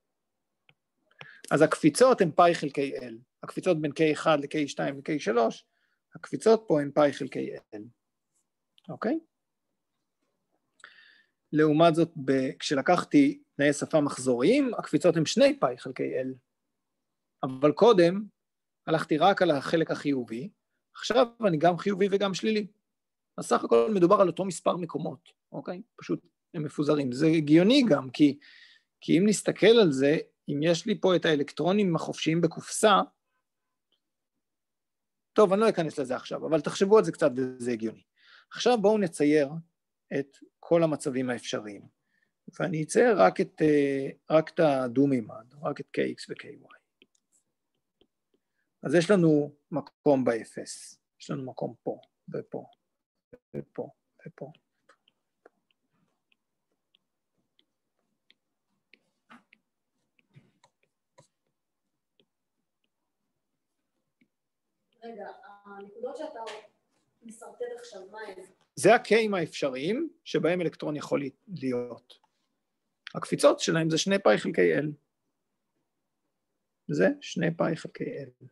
אז הקפיצות הן פאי חלקי L. הקפיצות בין K אחד ל-K שתיים ל-K שלוש, הקפיצות פה הן פאי חלקי L. אוקיי? לעומת זאת, כשלקחתי תנאי שפה מחזוריים, הקפיצות הן שני פאי חלקי L. אבל קודם הלכתי רק על החלק החיובי, עכשיו אני גם חיובי וגם שלילי. אז סך הכל מדובר על אותו מספר מקומות, אוקיי? פשוט הם מפוזרים. זה הגיוני גם, כי, כי אם נסתכל על זה, אם יש לי פה את האלקטרונים החופשיים בקופסה, טוב, אני לא אכנס לזה עכשיו, אבל תחשבו על זה קצת וזה הגיוני. עכשיו בואו נצייר את כל המצבים האפשריים, ואני אצייר רק את, רק את הדו-מימד, רק את Kx ו-Ky. אז יש לנו מקום באפס, יש לנו מקום פה, ופה, ופה, ופה. רגע, הנקודות שאתה מסרטט עכשיו, מה הם? זה ה-K'ים האפשריים שבהם אלקטרון יכול להיות. הקפיצות שלהם זה שני פאי חלקי L. זה שני פאי חלקי L.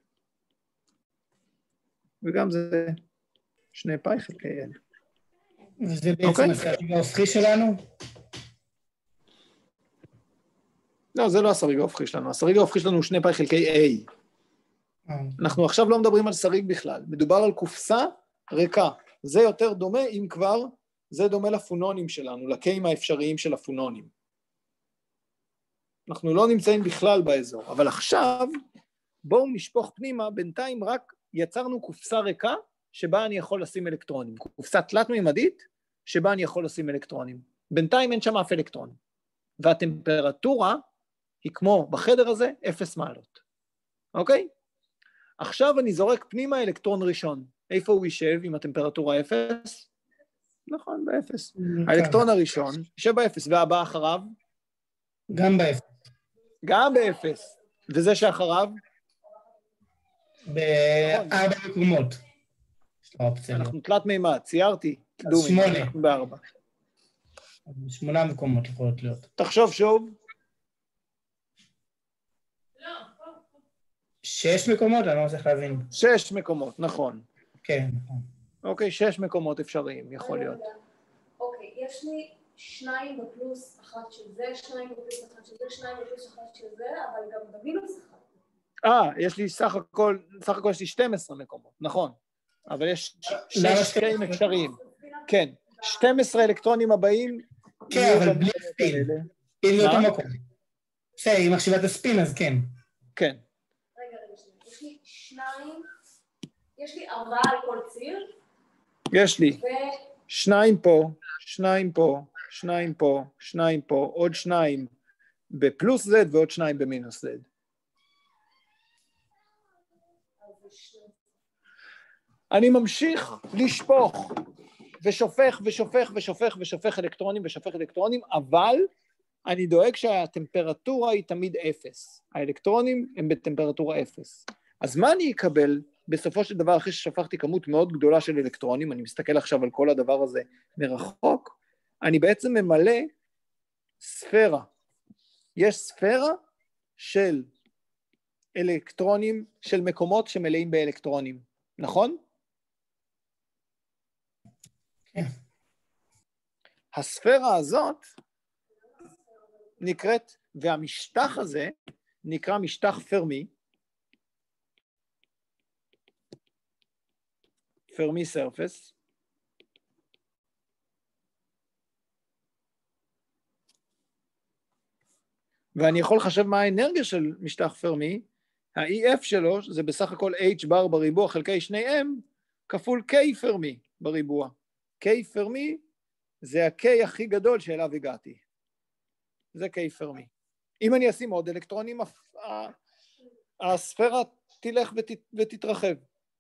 וגם זה שני פאי חלקי L. וזה בעצם הסריג ההופכי שלנו? לא, זה לא הסריג ההופכי שלנו. הסריג ההופכי שלנו הוא שני פאי חלקי A. אנחנו עכשיו לא מדברים על סריג בכלל. מדובר על קופסה ריקה. זה יותר דומה, אם כבר, זה דומה לפונונים שלנו, לקיים האפשריים של הפונונים. אנחנו לא נמצאים בכלל באזור, אבל עכשיו בואו נשפוך פנימה, בינתיים רק יצרנו קופסה ריקה, שבה אני יכול לשים אלקטרונים, קופסה תלת-מימדית, שבה אני יכול לשים אלקטרונים. בינתיים אין שם אף אלקטרון, והטמפרטורה היא כמו בחדר הזה, אפס מעלות. אוקיי? עכשיו אני זורק פנימה אלקטרון ראשון. איפה הוא יישב עם הטמפרטורה אפס? נכון, באפס. האלקטרון הראשון יישב באפס, והבא אחריו? גם באפס. גם באפס. וזה שאחריו? בארבע מקומות. אנחנו תלת מימד, ציירתי. שמונה. אנחנו בארבע. שמונה מקומות יכולות להיות. תחשוב שוב. שש מקומות? אני לא צריך להבין. שש מקומות, נכון. כן, נכון. אוקיי, שש מקומות אפשריים, יכול להיות. אוקיי, יש לי שניים בפלוס אחת של זה, שניים בפלוס אחת של זה, שניים בפלוס אחת של זה, אבל גם במינוס אחת. אה, יש לי סך הכל, סך הכל יש לי שתים עשרה מקומות, נכון. אבל יש שש קיים אפשריים. כן, שתים עשרה אלקטרונים הבאים. כן, אבל בלי ספין. ספין לאותו מקום. בסדר, אם מחשיבת הספין, אז כן. כן. רגע, רגע, יש לי שניים, יש לי ארבעה על כל ציר. יש לי שניים פה, שניים פה, שניים פה, שניים פה, עוד שניים בפלוס Z ועוד שניים במינוס Z. אני ממשיך לשפוך, ושופך ושופך ושופך ושופך אלקטרונים ושופך אלקטרונים, אבל אני דואג שהטמפרטורה היא תמיד אפס. האלקטרונים הם בטמפרטורה אפס. אז מה אני אקבל בסופו של דבר, אחרי ששפכתי כמות מאוד גדולה של אלקטרונים, אני מסתכל עכשיו על כל הדבר הזה מרחוק, אני בעצם ממלא ספירה. יש ספירה של אלקטרונים, של מקומות שמלאים באלקטרונים, נכון? כן. הספירה הזאת נקראת, והמשטח הזה נקרא משטח פרמי, פרמי סרפס, ואני יכול לחשב מה האנרגיה של משטח פרמי, ה-E F שלו זה בסך הכל H בר בריבוע חלקי שני M, כפול K פרמי בריבוע. K פרמי זה ה-K הכי גדול שאליו הגעתי. זה K פרמי. אם אני אשים עוד אלקטרונים, הספירה תלך ות, ותתרחב.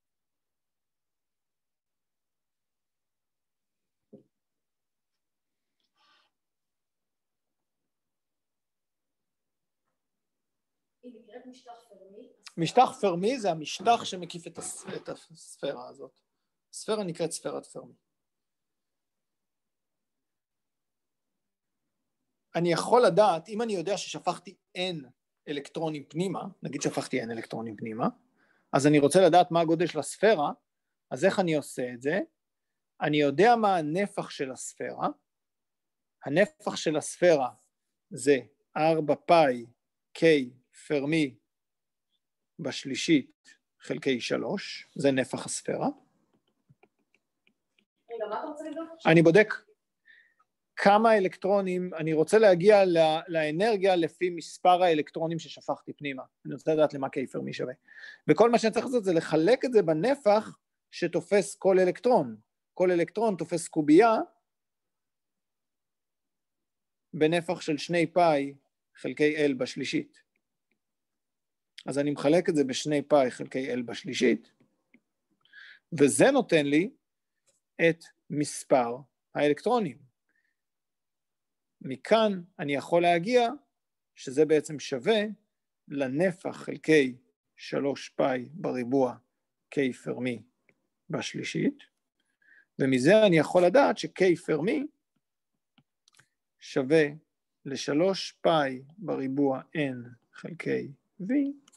משטח פרמי זה המשטח שמקיף את הספירה הזאת. הספירה נקראת ספירת פרמי. אני יכול לדעת, אם אני יודע ששפכתי N אלקטרונים פנימה, נגיד שפכתי N אלקטרונים פנימה, אז אני רוצה לדעת מה הגודל של הספירה, אז איך אני עושה את זה? אני יודע מה הנפח של הספירה, הנפח של הספירה זה ארבע פאי K פרמי בשלישית חלקי שלוש, זה נפח הספירה. רגע, מה אתה רוצה לבדוק? אני בודק כמה אלקטרונים, אני רוצה להגיע לאנרגיה לפי מספר האלקטרונים ששפכתי פנימה. אני רוצה לדעת למה K פרמי שווה. וכל מה שאני צריך לעשות זה לחלק את זה בנפח שתופס כל אלקטרון. כל אלקטרון תופס קובייה בנפח של שני פאי חלקי L בשלישית. אז אני מחלק את זה בשני פאי חלקי L בשלישית, וזה נותן לי את מספר האלקטרונים. מכאן אני יכול להגיע שזה בעצם שווה לנפח חלקי שלוש פאי בריבוע K פרמי בשלישית, ומזה אני יכול לדעת ש-K פרמי שווה ל-שלוש פאי בריבוע N חלקי V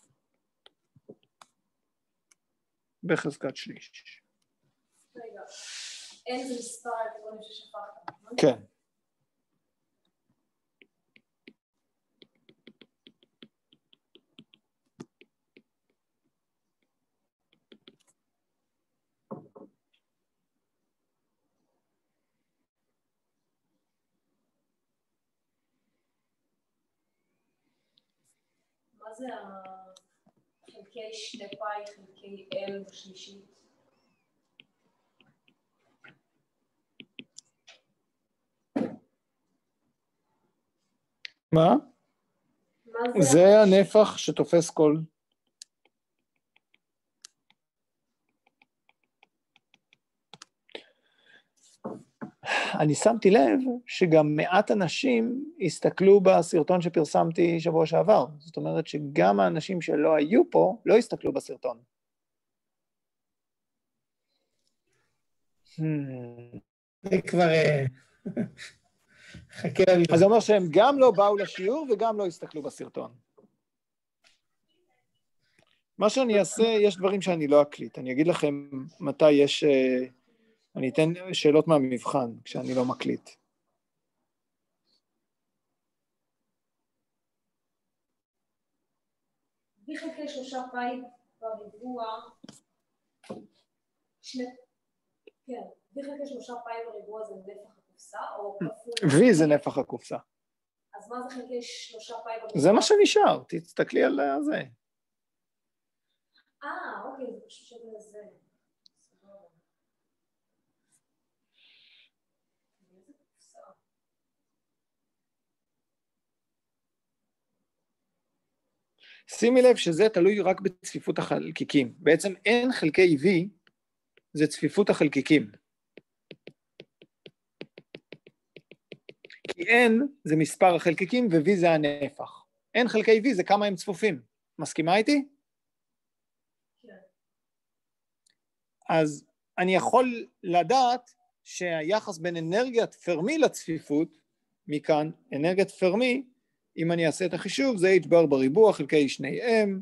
בחזקת שליש. רגע, N זה מספר האלקטרונים ששפכת, נכון? כן. מה זה חלקי שתי פאי חלקי L בשלישית? מה? מה זה הנפח שתופס כל... אני שמתי לב שגם מעט אנשים הסתכלו בסרטון שפרסמתי שבוע שעבר. זאת אומרת שגם האנשים שלא היו פה, לא הסתכלו בסרטון. זה כבר... חכה לי. אז זה אומר שהם גם לא באו לשיעור וגם לא הסתכלו בסרטון. מה שאני אעשה, יש דברים שאני לא אקליט. אני אגיד לכם מתי יש... אני אתן שאלות מהמבחן כשאני לא מקליט. בי חלקי שלושה פאי בריבוע, שני, כן, בי חלקי שלושה פאי בריבוע זה נפח הקופסה, או כפול... וי זה נפח הקופסה. אז מה זה חלקי שלושה פאי בריבוע? זה מה שנשאר, תסתכלי על זה. אה, אוקיי, זה פשוט שווה לזה. שימי לב שזה תלוי רק בצפיפות החלקיקים. בעצם N חלקי V זה צפיפות החלקיקים. כי N זה מספר החלקיקים ו-V זה הנפח. N חלקי V זה כמה הם צפופים. מסכימה איתי? כן. אז אני יכול לדעת שהיחס בין אנרגיית פרמי לצפיפות, מכאן אנרגיית פרמי, אם אני אעשה את החישוב, זה H בר בריבוע חלקי שני M,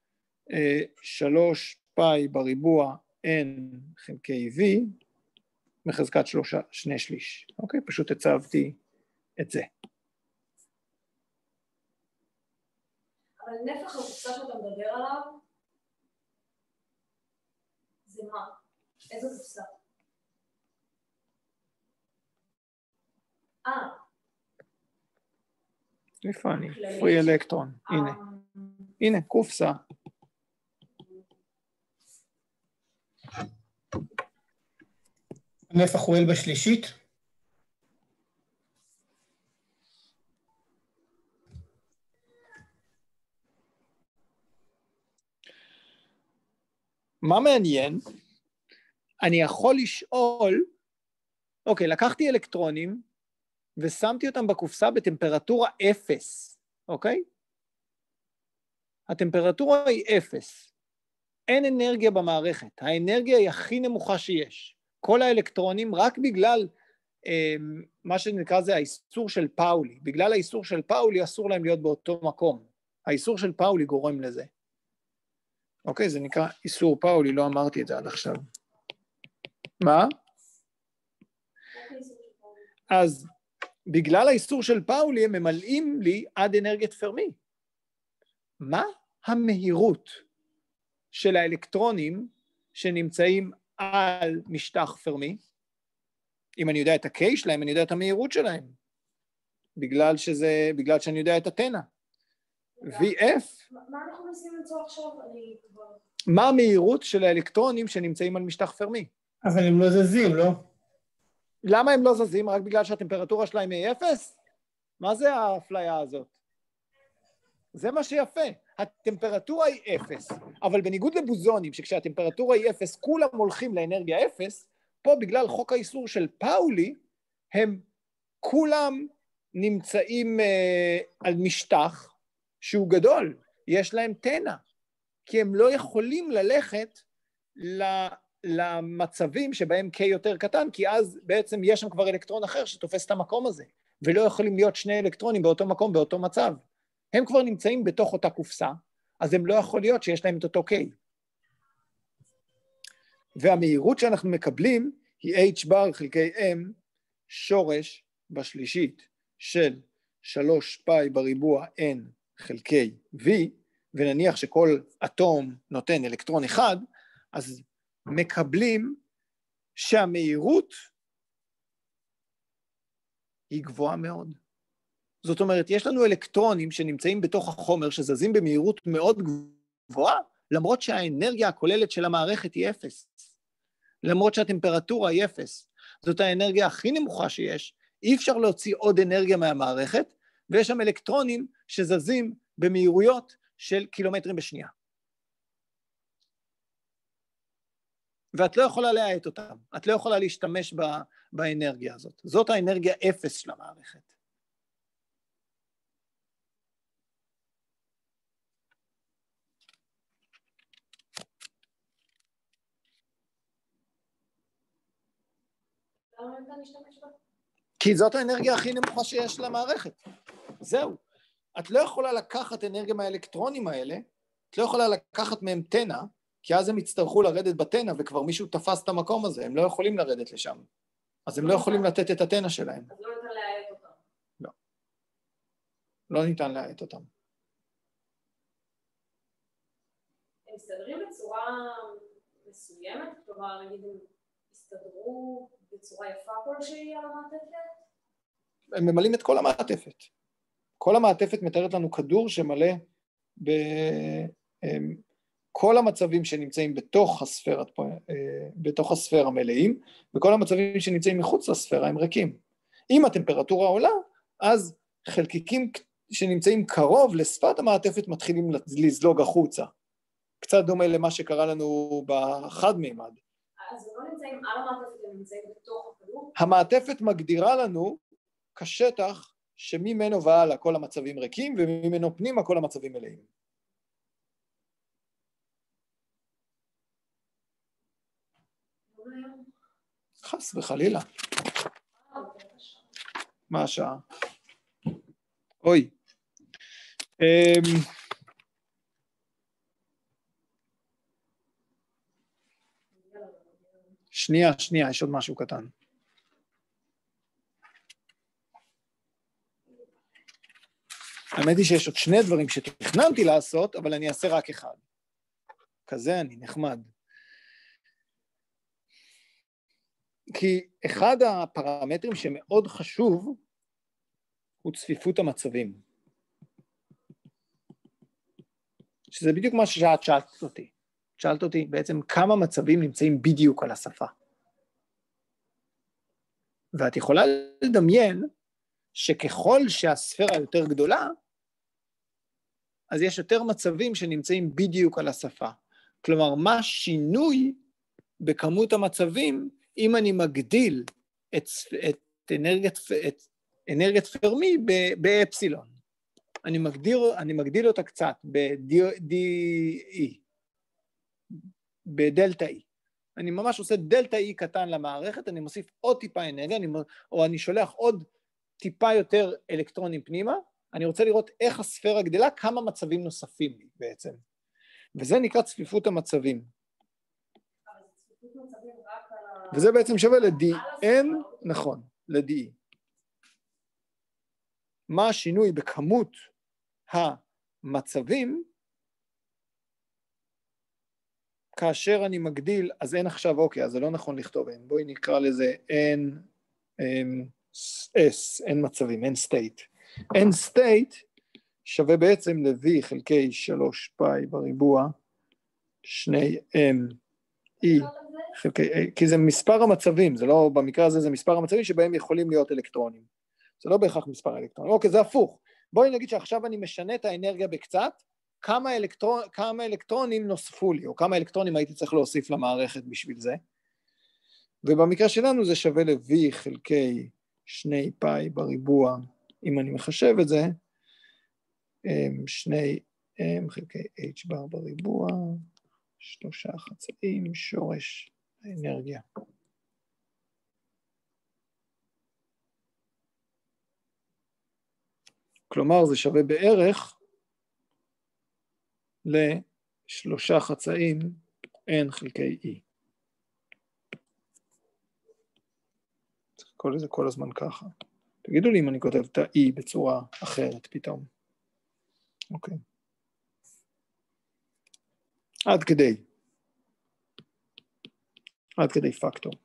שלוש פאי בריבוע N חלקי V, מחזקת שלושה, שני שליש. אוקיי? פשוט הצבתי את זה. אבל נפח הקופסה שאתה מדבר עליו, זה מה? איזו קופסה? אה. איפה אני? פרי אלקטרון, הנה, הנה, קופסה. נפח הוא אל בשלישית? מה מעניין? אני יכול לשאול, אוקיי, לקחתי אלקטרונים, ושמתי אותם בקופסה בטמפרטורה אפס, אוקיי? הטמפרטורה היא אפס. אין אנרגיה במערכת. האנרגיה היא הכי נמוכה שיש. כל האלקטרונים, רק בגלל אה, מה שנקרא זה האיסור של פאולי. בגלל האיסור של פאולי אסור להם להיות באותו מקום. האיסור של פאולי גורם לזה. אוקיי, זה נקרא איסור פאולי, לא אמרתי את זה עד עכשיו. מה? אז... בגלל האיסור של פאולי הם ממלאים לי עד אנרגיית פרמי. מה המהירות של האלקטרונים שנמצאים על משטח פרמי? אם אני יודע את ה-K שלהם, אני יודע את המהירות שלהם. בגלל שזה, בגלל שאני יודע את התנה. וי אף. מה אנחנו מנסים למצוא עכשיו? מה המהירות של האלקטרונים שנמצאים על משטח פרמי? אבל הם לא זזים, לא? למה הם לא זזים? רק בגלל שהטמפרטורה שלהם היא אפס? מה זה האפליה הזאת? זה מה שיפה. הטמפרטורה היא אפס, אבל בניגוד לבוזונים, שכשהטמפרטורה היא אפס, כולם הולכים לאנרגיה אפס, פה בגלל חוק האיסור של פאולי, הם כולם נמצאים אה, על משטח שהוא גדול, יש להם תנה, כי הם לא יכולים ללכת ל... למצבים שבהם K יותר קטן, כי אז בעצם יש שם כבר אלקטרון אחר שתופס את המקום הזה, ולא יכולים להיות שני אלקטרונים באותו מקום, באותו מצב. הם כבר נמצאים בתוך אותה קופסה, אז הם לא יכול להיות שיש להם את אותו K. והמהירות שאנחנו מקבלים היא H בר חלקי M שורש בשלישית של שלוש פאי בריבוע N חלקי V, ונניח שכל אטום נותן אלקטרון אחד, אז מקבלים שהמהירות היא גבוהה מאוד. זאת אומרת, יש לנו אלקטרונים שנמצאים בתוך החומר שזזים במהירות מאוד גבוהה, למרות שהאנרגיה הכוללת של המערכת היא אפס. למרות שהטמפרטורה היא אפס. זאת האנרגיה הכי נמוכה שיש, אי אפשר להוציא עוד אנרגיה מהמערכת, ויש שם אלקטרונים שזזים במהירויות של קילומטרים בשנייה. ואת לא יכולה להאט אותם, את לא יכולה להשתמש באנרגיה הזאת. זאת האנרגיה אפס של המערכת. למה אתה משתמש בה? כי זאת האנרגיה הכי נמוכה שיש למערכת. זהו. את לא יכולה לקחת אנרגיה מהאלקטרונים האלה, את לא יכולה לקחת מהם תנה, כי אז הם יצטרכו לרדת בתנה, וכבר מישהו תפס את המקום הזה, הם לא יכולים לרדת לשם. אז הם לא יכולים לתת את התנה שלהם. אז לא ניתן להאט אותם. לא. לא ניתן להאט אותם. הם מסתדרים בצורה מסוימת? כלומר, נגיד, הם הסתדרו בצורה יפה כלשהי על המעטפת? הם ממלאים את כל המעטפת. כל המעטפת מתארת לנו כדור שמלא ב... כל המצבים שנמצאים בתוך הספירה, בתוך הספירה מלאים, וכל המצבים שנמצאים מחוץ לספירה הם ריקים. אם הטמפרטורה עולה, אז חלקיקים שנמצאים קרוב לשפת המעטפת מתחילים לזלוג החוצה. קצת דומה למה שקרה לנו בחד מימד. אז הם לא נמצאים על המעטפת, הם נמצאים בתוך הכדור? המעטפת מגדירה לנו כשטח שממנו והלאה כל המצבים ריקים, וממנו פנימה כל המצבים מלאים. חס וחלילה. מה השעה? אוי. שנייה, שנייה, יש עוד משהו קטן. האמת היא שיש עוד שני דברים שתכננתי לעשות, אבל אני אעשה רק אחד. כזה אני נחמד. כי אחד הפרמטרים שמאוד חשוב הוא צפיפות המצבים. שזה בדיוק מה שאת שאלת אותי. שאלת אותי בעצם כמה מצבים נמצאים בדיוק על השפה. ואת יכולה לדמיין שככל שהספירה יותר גדולה, אז יש יותר מצבים שנמצאים בדיוק על השפה. כלומר, מה שינוי בכמות המצבים אם אני מגדיל את, את, אנרגיית, את אנרגיית פרמי באפסילון. אני מגדיר, אני מגדיל אותה קצת ב-די-אי, בדלטה אי. אני ממש עושה דלטה אי קטן למערכת, אני מוסיף עוד טיפה אנרגיה, אני, או אני שולח עוד טיפה יותר אלקטרונים פנימה, אני רוצה לראות איך הספירה גדלה, כמה מצבים נוספים לי בעצם. וזה נקרא צפיפות המצבים. וזה בעצם שווה ל-די-אן, נכון, ל-די. מה השינוי בכמות המצבים, כאשר אני מגדיל, אז אין עכשיו, אוקיי, אז זה לא נכון לכתוב n, בואי נקרא לזה n, s, n מצבים, n state. n state שווה בעצם ל-v חלקי שלוש פאי בריבוע, שני m e חלקי a, כי זה מספר המצבים, זה לא, במקרה הזה זה מספר המצבים שבהם יכולים להיות אלקטרונים. זה לא בהכרח מספר אלקטרונים, אוקיי, זה הפוך. בואי נגיד שעכשיו אני משנה את האנרגיה בקצת, כמה, אלקטרון, כמה אלקטרונים נוספו לי, או כמה אלקטרונים הייתי צריך להוסיף למערכת בשביל זה. ובמקרה שלנו זה שווה ל-v חלקי שני פאי בריבוע, אם אני מחשב את זה, שני m חלקי h בר בריבוע, שלושה חצאים, שורש האנרגיה. כלומר זה שווה בערך לשלושה חצאים n חלקי e. צריך לקרוא לזה כל הזמן ככה. תגידו לי אם אני כותב את ה-e בצורה אחרת פתאום. אוקיי. עד כדי. עד כדי פקטור.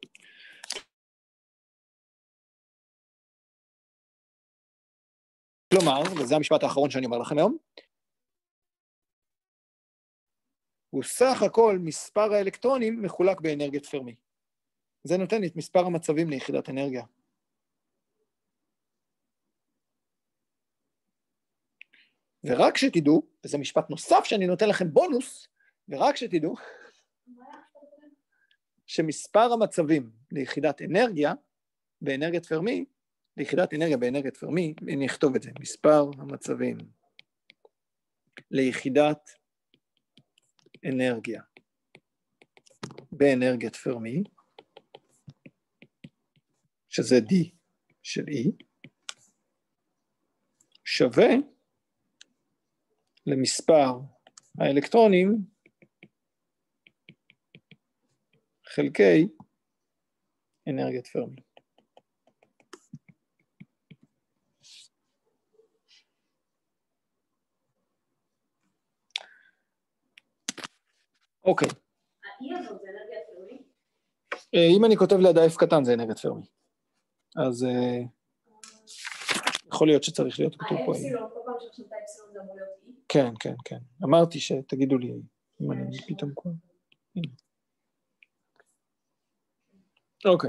כלומר, וזה המשפט האחרון שאני אומר לכם היום, הוא סך הכל מספר האלקטרונים מחולק באנרגיית פרמי. זה נותן לי את מספר המצבים ליחידת אנרגיה. ורק שתדעו, וזה משפט נוסף שאני נותן לכם בונוס, ורק שתדעו, שמספר המצבים ליחידת אנרגיה, באנרגיית פרמי, ליחידת אנרגיה באנרגיית פרמי, אני אכתוב את זה, מספר המצבים ליחידת אנרגיה באנרגיית פרמי, שזה D של E, שווה למספר האלקטרונים חלקי אנרגיית פרמי. אוקיי. ה-E הזאת זה אנרגיית פרמי? אם אני כותב ליד ה-F קטן זה אנרגיית פרמי. אז יכול להיות שצריך להיות כתוב פה. האפסילון, כל פעם שחשבת האפסילון זה אמור להיות E? כן, כן, כן. אמרתי שתגידו לי אם אני פתאום כבר. אוקיי.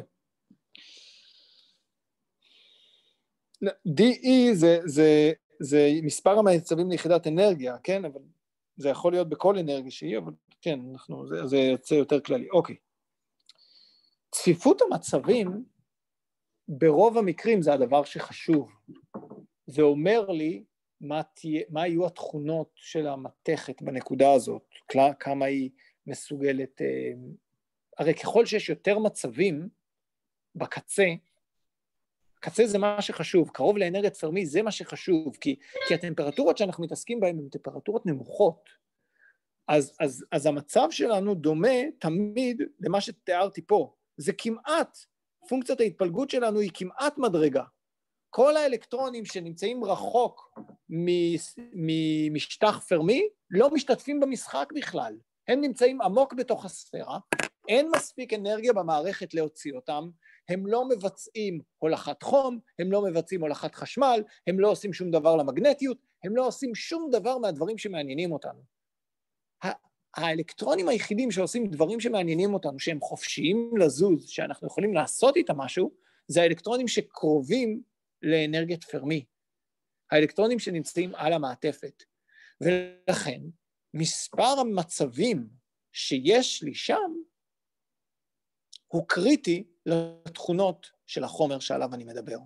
די אי זה, זה, זה מספר המצבים ליחידת אנרגיה, כן? אבל זה יכול להיות בכל אנרגיה שהיא, אבל כן, אנחנו, זה, זה יוצא יותר כללי. אוקיי. צפיפות המצבים, ברוב המקרים זה הדבר שחשוב. זה אומר לי מה, תהיה, מה יהיו התכונות של המתכת בנקודה הזאת, כמה היא מסוגלת, הרי ככל שיש יותר מצבים בקצה, הקצה זה מה שחשוב, קרוב לאנרגיית פרמי זה מה שחשוב, כי, כי הטמפרטורות שאנחנו מתעסקים בהן הן טמפרטורות נמוכות, אז, אז, אז המצב שלנו דומה תמיד למה שתיארתי פה, זה כמעט, פונקציית ההתפלגות שלנו היא כמעט מדרגה, כל האלקטרונים שנמצאים רחוק ממשטח פרמי לא משתתפים במשחק בכלל, הם נמצאים עמוק בתוך הספירה, אין מספיק אנרגיה במערכת להוציא אותם, הם לא מבצעים הולכת חום, הם לא מבצעים הולכת חשמל, הם לא עושים שום דבר למגנטיות, הם לא עושים שום דבר מהדברים שמעניינים אותנו. האלקטרונים היחידים שעושים דברים שמעניינים אותנו, שהם חופשיים לזוז, שאנחנו יכולים לעשות איתם משהו, זה האלקטרונים שקרובים לאנרגיית פרמי, האלקטרונים שנמצאים על המעטפת, ולכן מספר המצבים שיש לי שם, הוא קריטי לתכונות של החומר שעליו אני מדבר.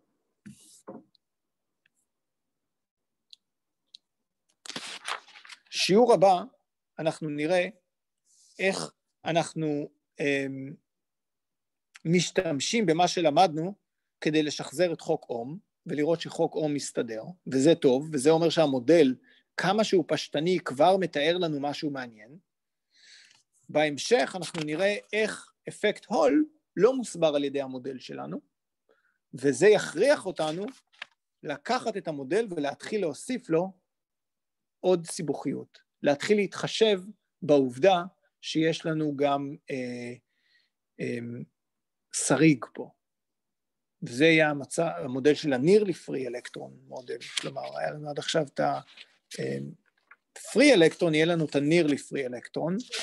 שיעור הבא, אנחנו נראה איך אנחנו אה, משתמשים במה שלמדנו, כדי לשחזר את חוק אום, ולראות שחוק אום מסתדר, וזה טוב, וזה אומר שהמודל, כמה שהוא פשטני, כבר מתאר לנו משהו מעניין. בהמשך אנחנו נראה איך אפקט הול לא מוסבר על ידי המודל שלנו, וזה יכריח אותנו לקחת את המודל ולהתחיל להוסיף לו עוד סיבוכיות, להתחיל להתחשב בעובדה שיש לנו גם אה, אה, שריג פה. וזה יהיה המצא, המודל של ה-nearly free electron מודל, כלומר, היה לנו עד עכשיו את ה-free electron, יהיה לנו את ה-nearly free electron.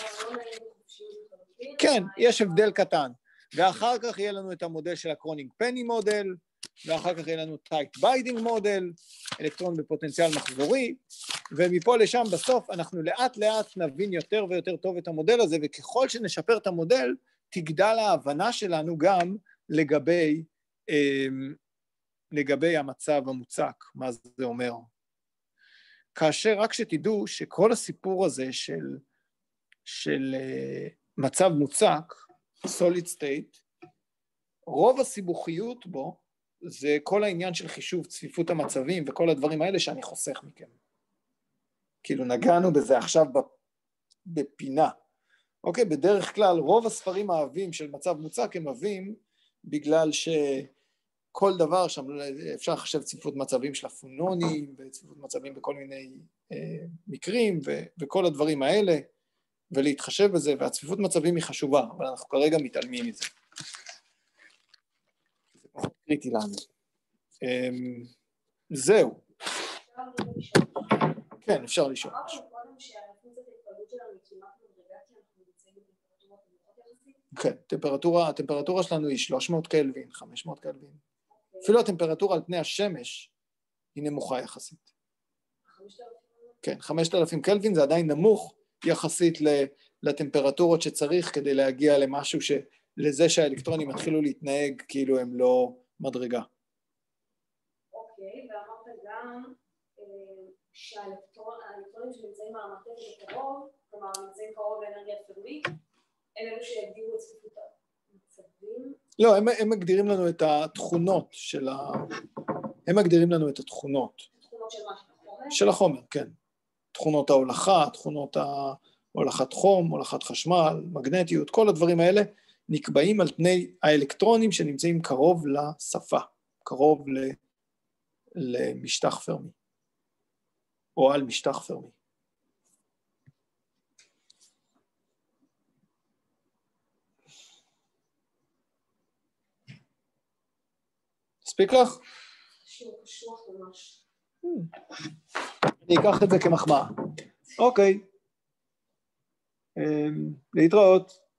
כן, יש הבדל קטן. ואחר כך יהיה לנו את המודל של ה-Kronig-Penney מודל, ואחר כך יהיה לנו tight binding מודל, אלקטרון בפוטנציאל מחזורי, ומפה לשם בסוף אנחנו לאט לאט נבין יותר ויותר טוב את המודל הזה, וככל שנשפר את המודל, תגדל ההבנה שלנו גם לגבי, לגבי המצב המוצק, מה זה אומר. כאשר רק שתדעו שכל הסיפור הזה של, של מצב מוצק, solid state, רוב הסיבוכיות בו, זה כל העניין של חישוב צפיפות המצבים, וכל הדברים האלה שאני חוסך מכם. כאילו נגענו בזה עכשיו בפינה. אוקיי, בדרך כלל רוב הספרים האהבים של מצב מוצק הם אהבים, בגלל שכל דבר שם אפשר לחשב צפיפות מצבים של הפונונים, וצפיפות מצבים בכל מיני אה, מקרים, ו- וכל הדברים האלה, ולהתחשב בזה, והצפיפות מצבים היא חשובה, אבל אנחנו כרגע מתעלמים מזה. זה פחות קריטי לנו. אה, זהו. כן, אפשר לשאול. כן, טמפרטורה, הטמפרטורה שלנו היא שלוש מאות קלווין, חמש מאות קלווין. אפילו הטמפרטורה על פני השמש היא נמוכה יחסית. כן, חמשת אלפים קלווין זה עדיין נמוך יחסית לטמפרטורות שצריך כדי להגיע למשהו ש... לזה שהאלקטרונים התחילו להתנהג כאילו הם לא מדרגה. אוקיי, ואמרת גם שהאלקטרונים שנמצאים על המעטפת הקרוב, כלומר נמצאים קרוב לאנרגיה פרמית, הם אלו שיגדירו את צפיפות המצבים? לא, הם, הם מגדירים לנו את התכונות של ה... הם מגדירים לנו את התכונות. תכונות של מה? של החומר? של החומר, כן. תכונות ההולכה, תכונות ההולכת חום, הולכת חשמל, מגנטיות, כל הדברים האלה נקבעים על פני האלקטרונים שנמצאים קרוב לשפה, קרוב ל... למשטח פרמי, או על משטח פרמי. הספיק לך? שיעור קשוח ממש. אני אקח את זה כמחמאה. אוקיי. להתראות.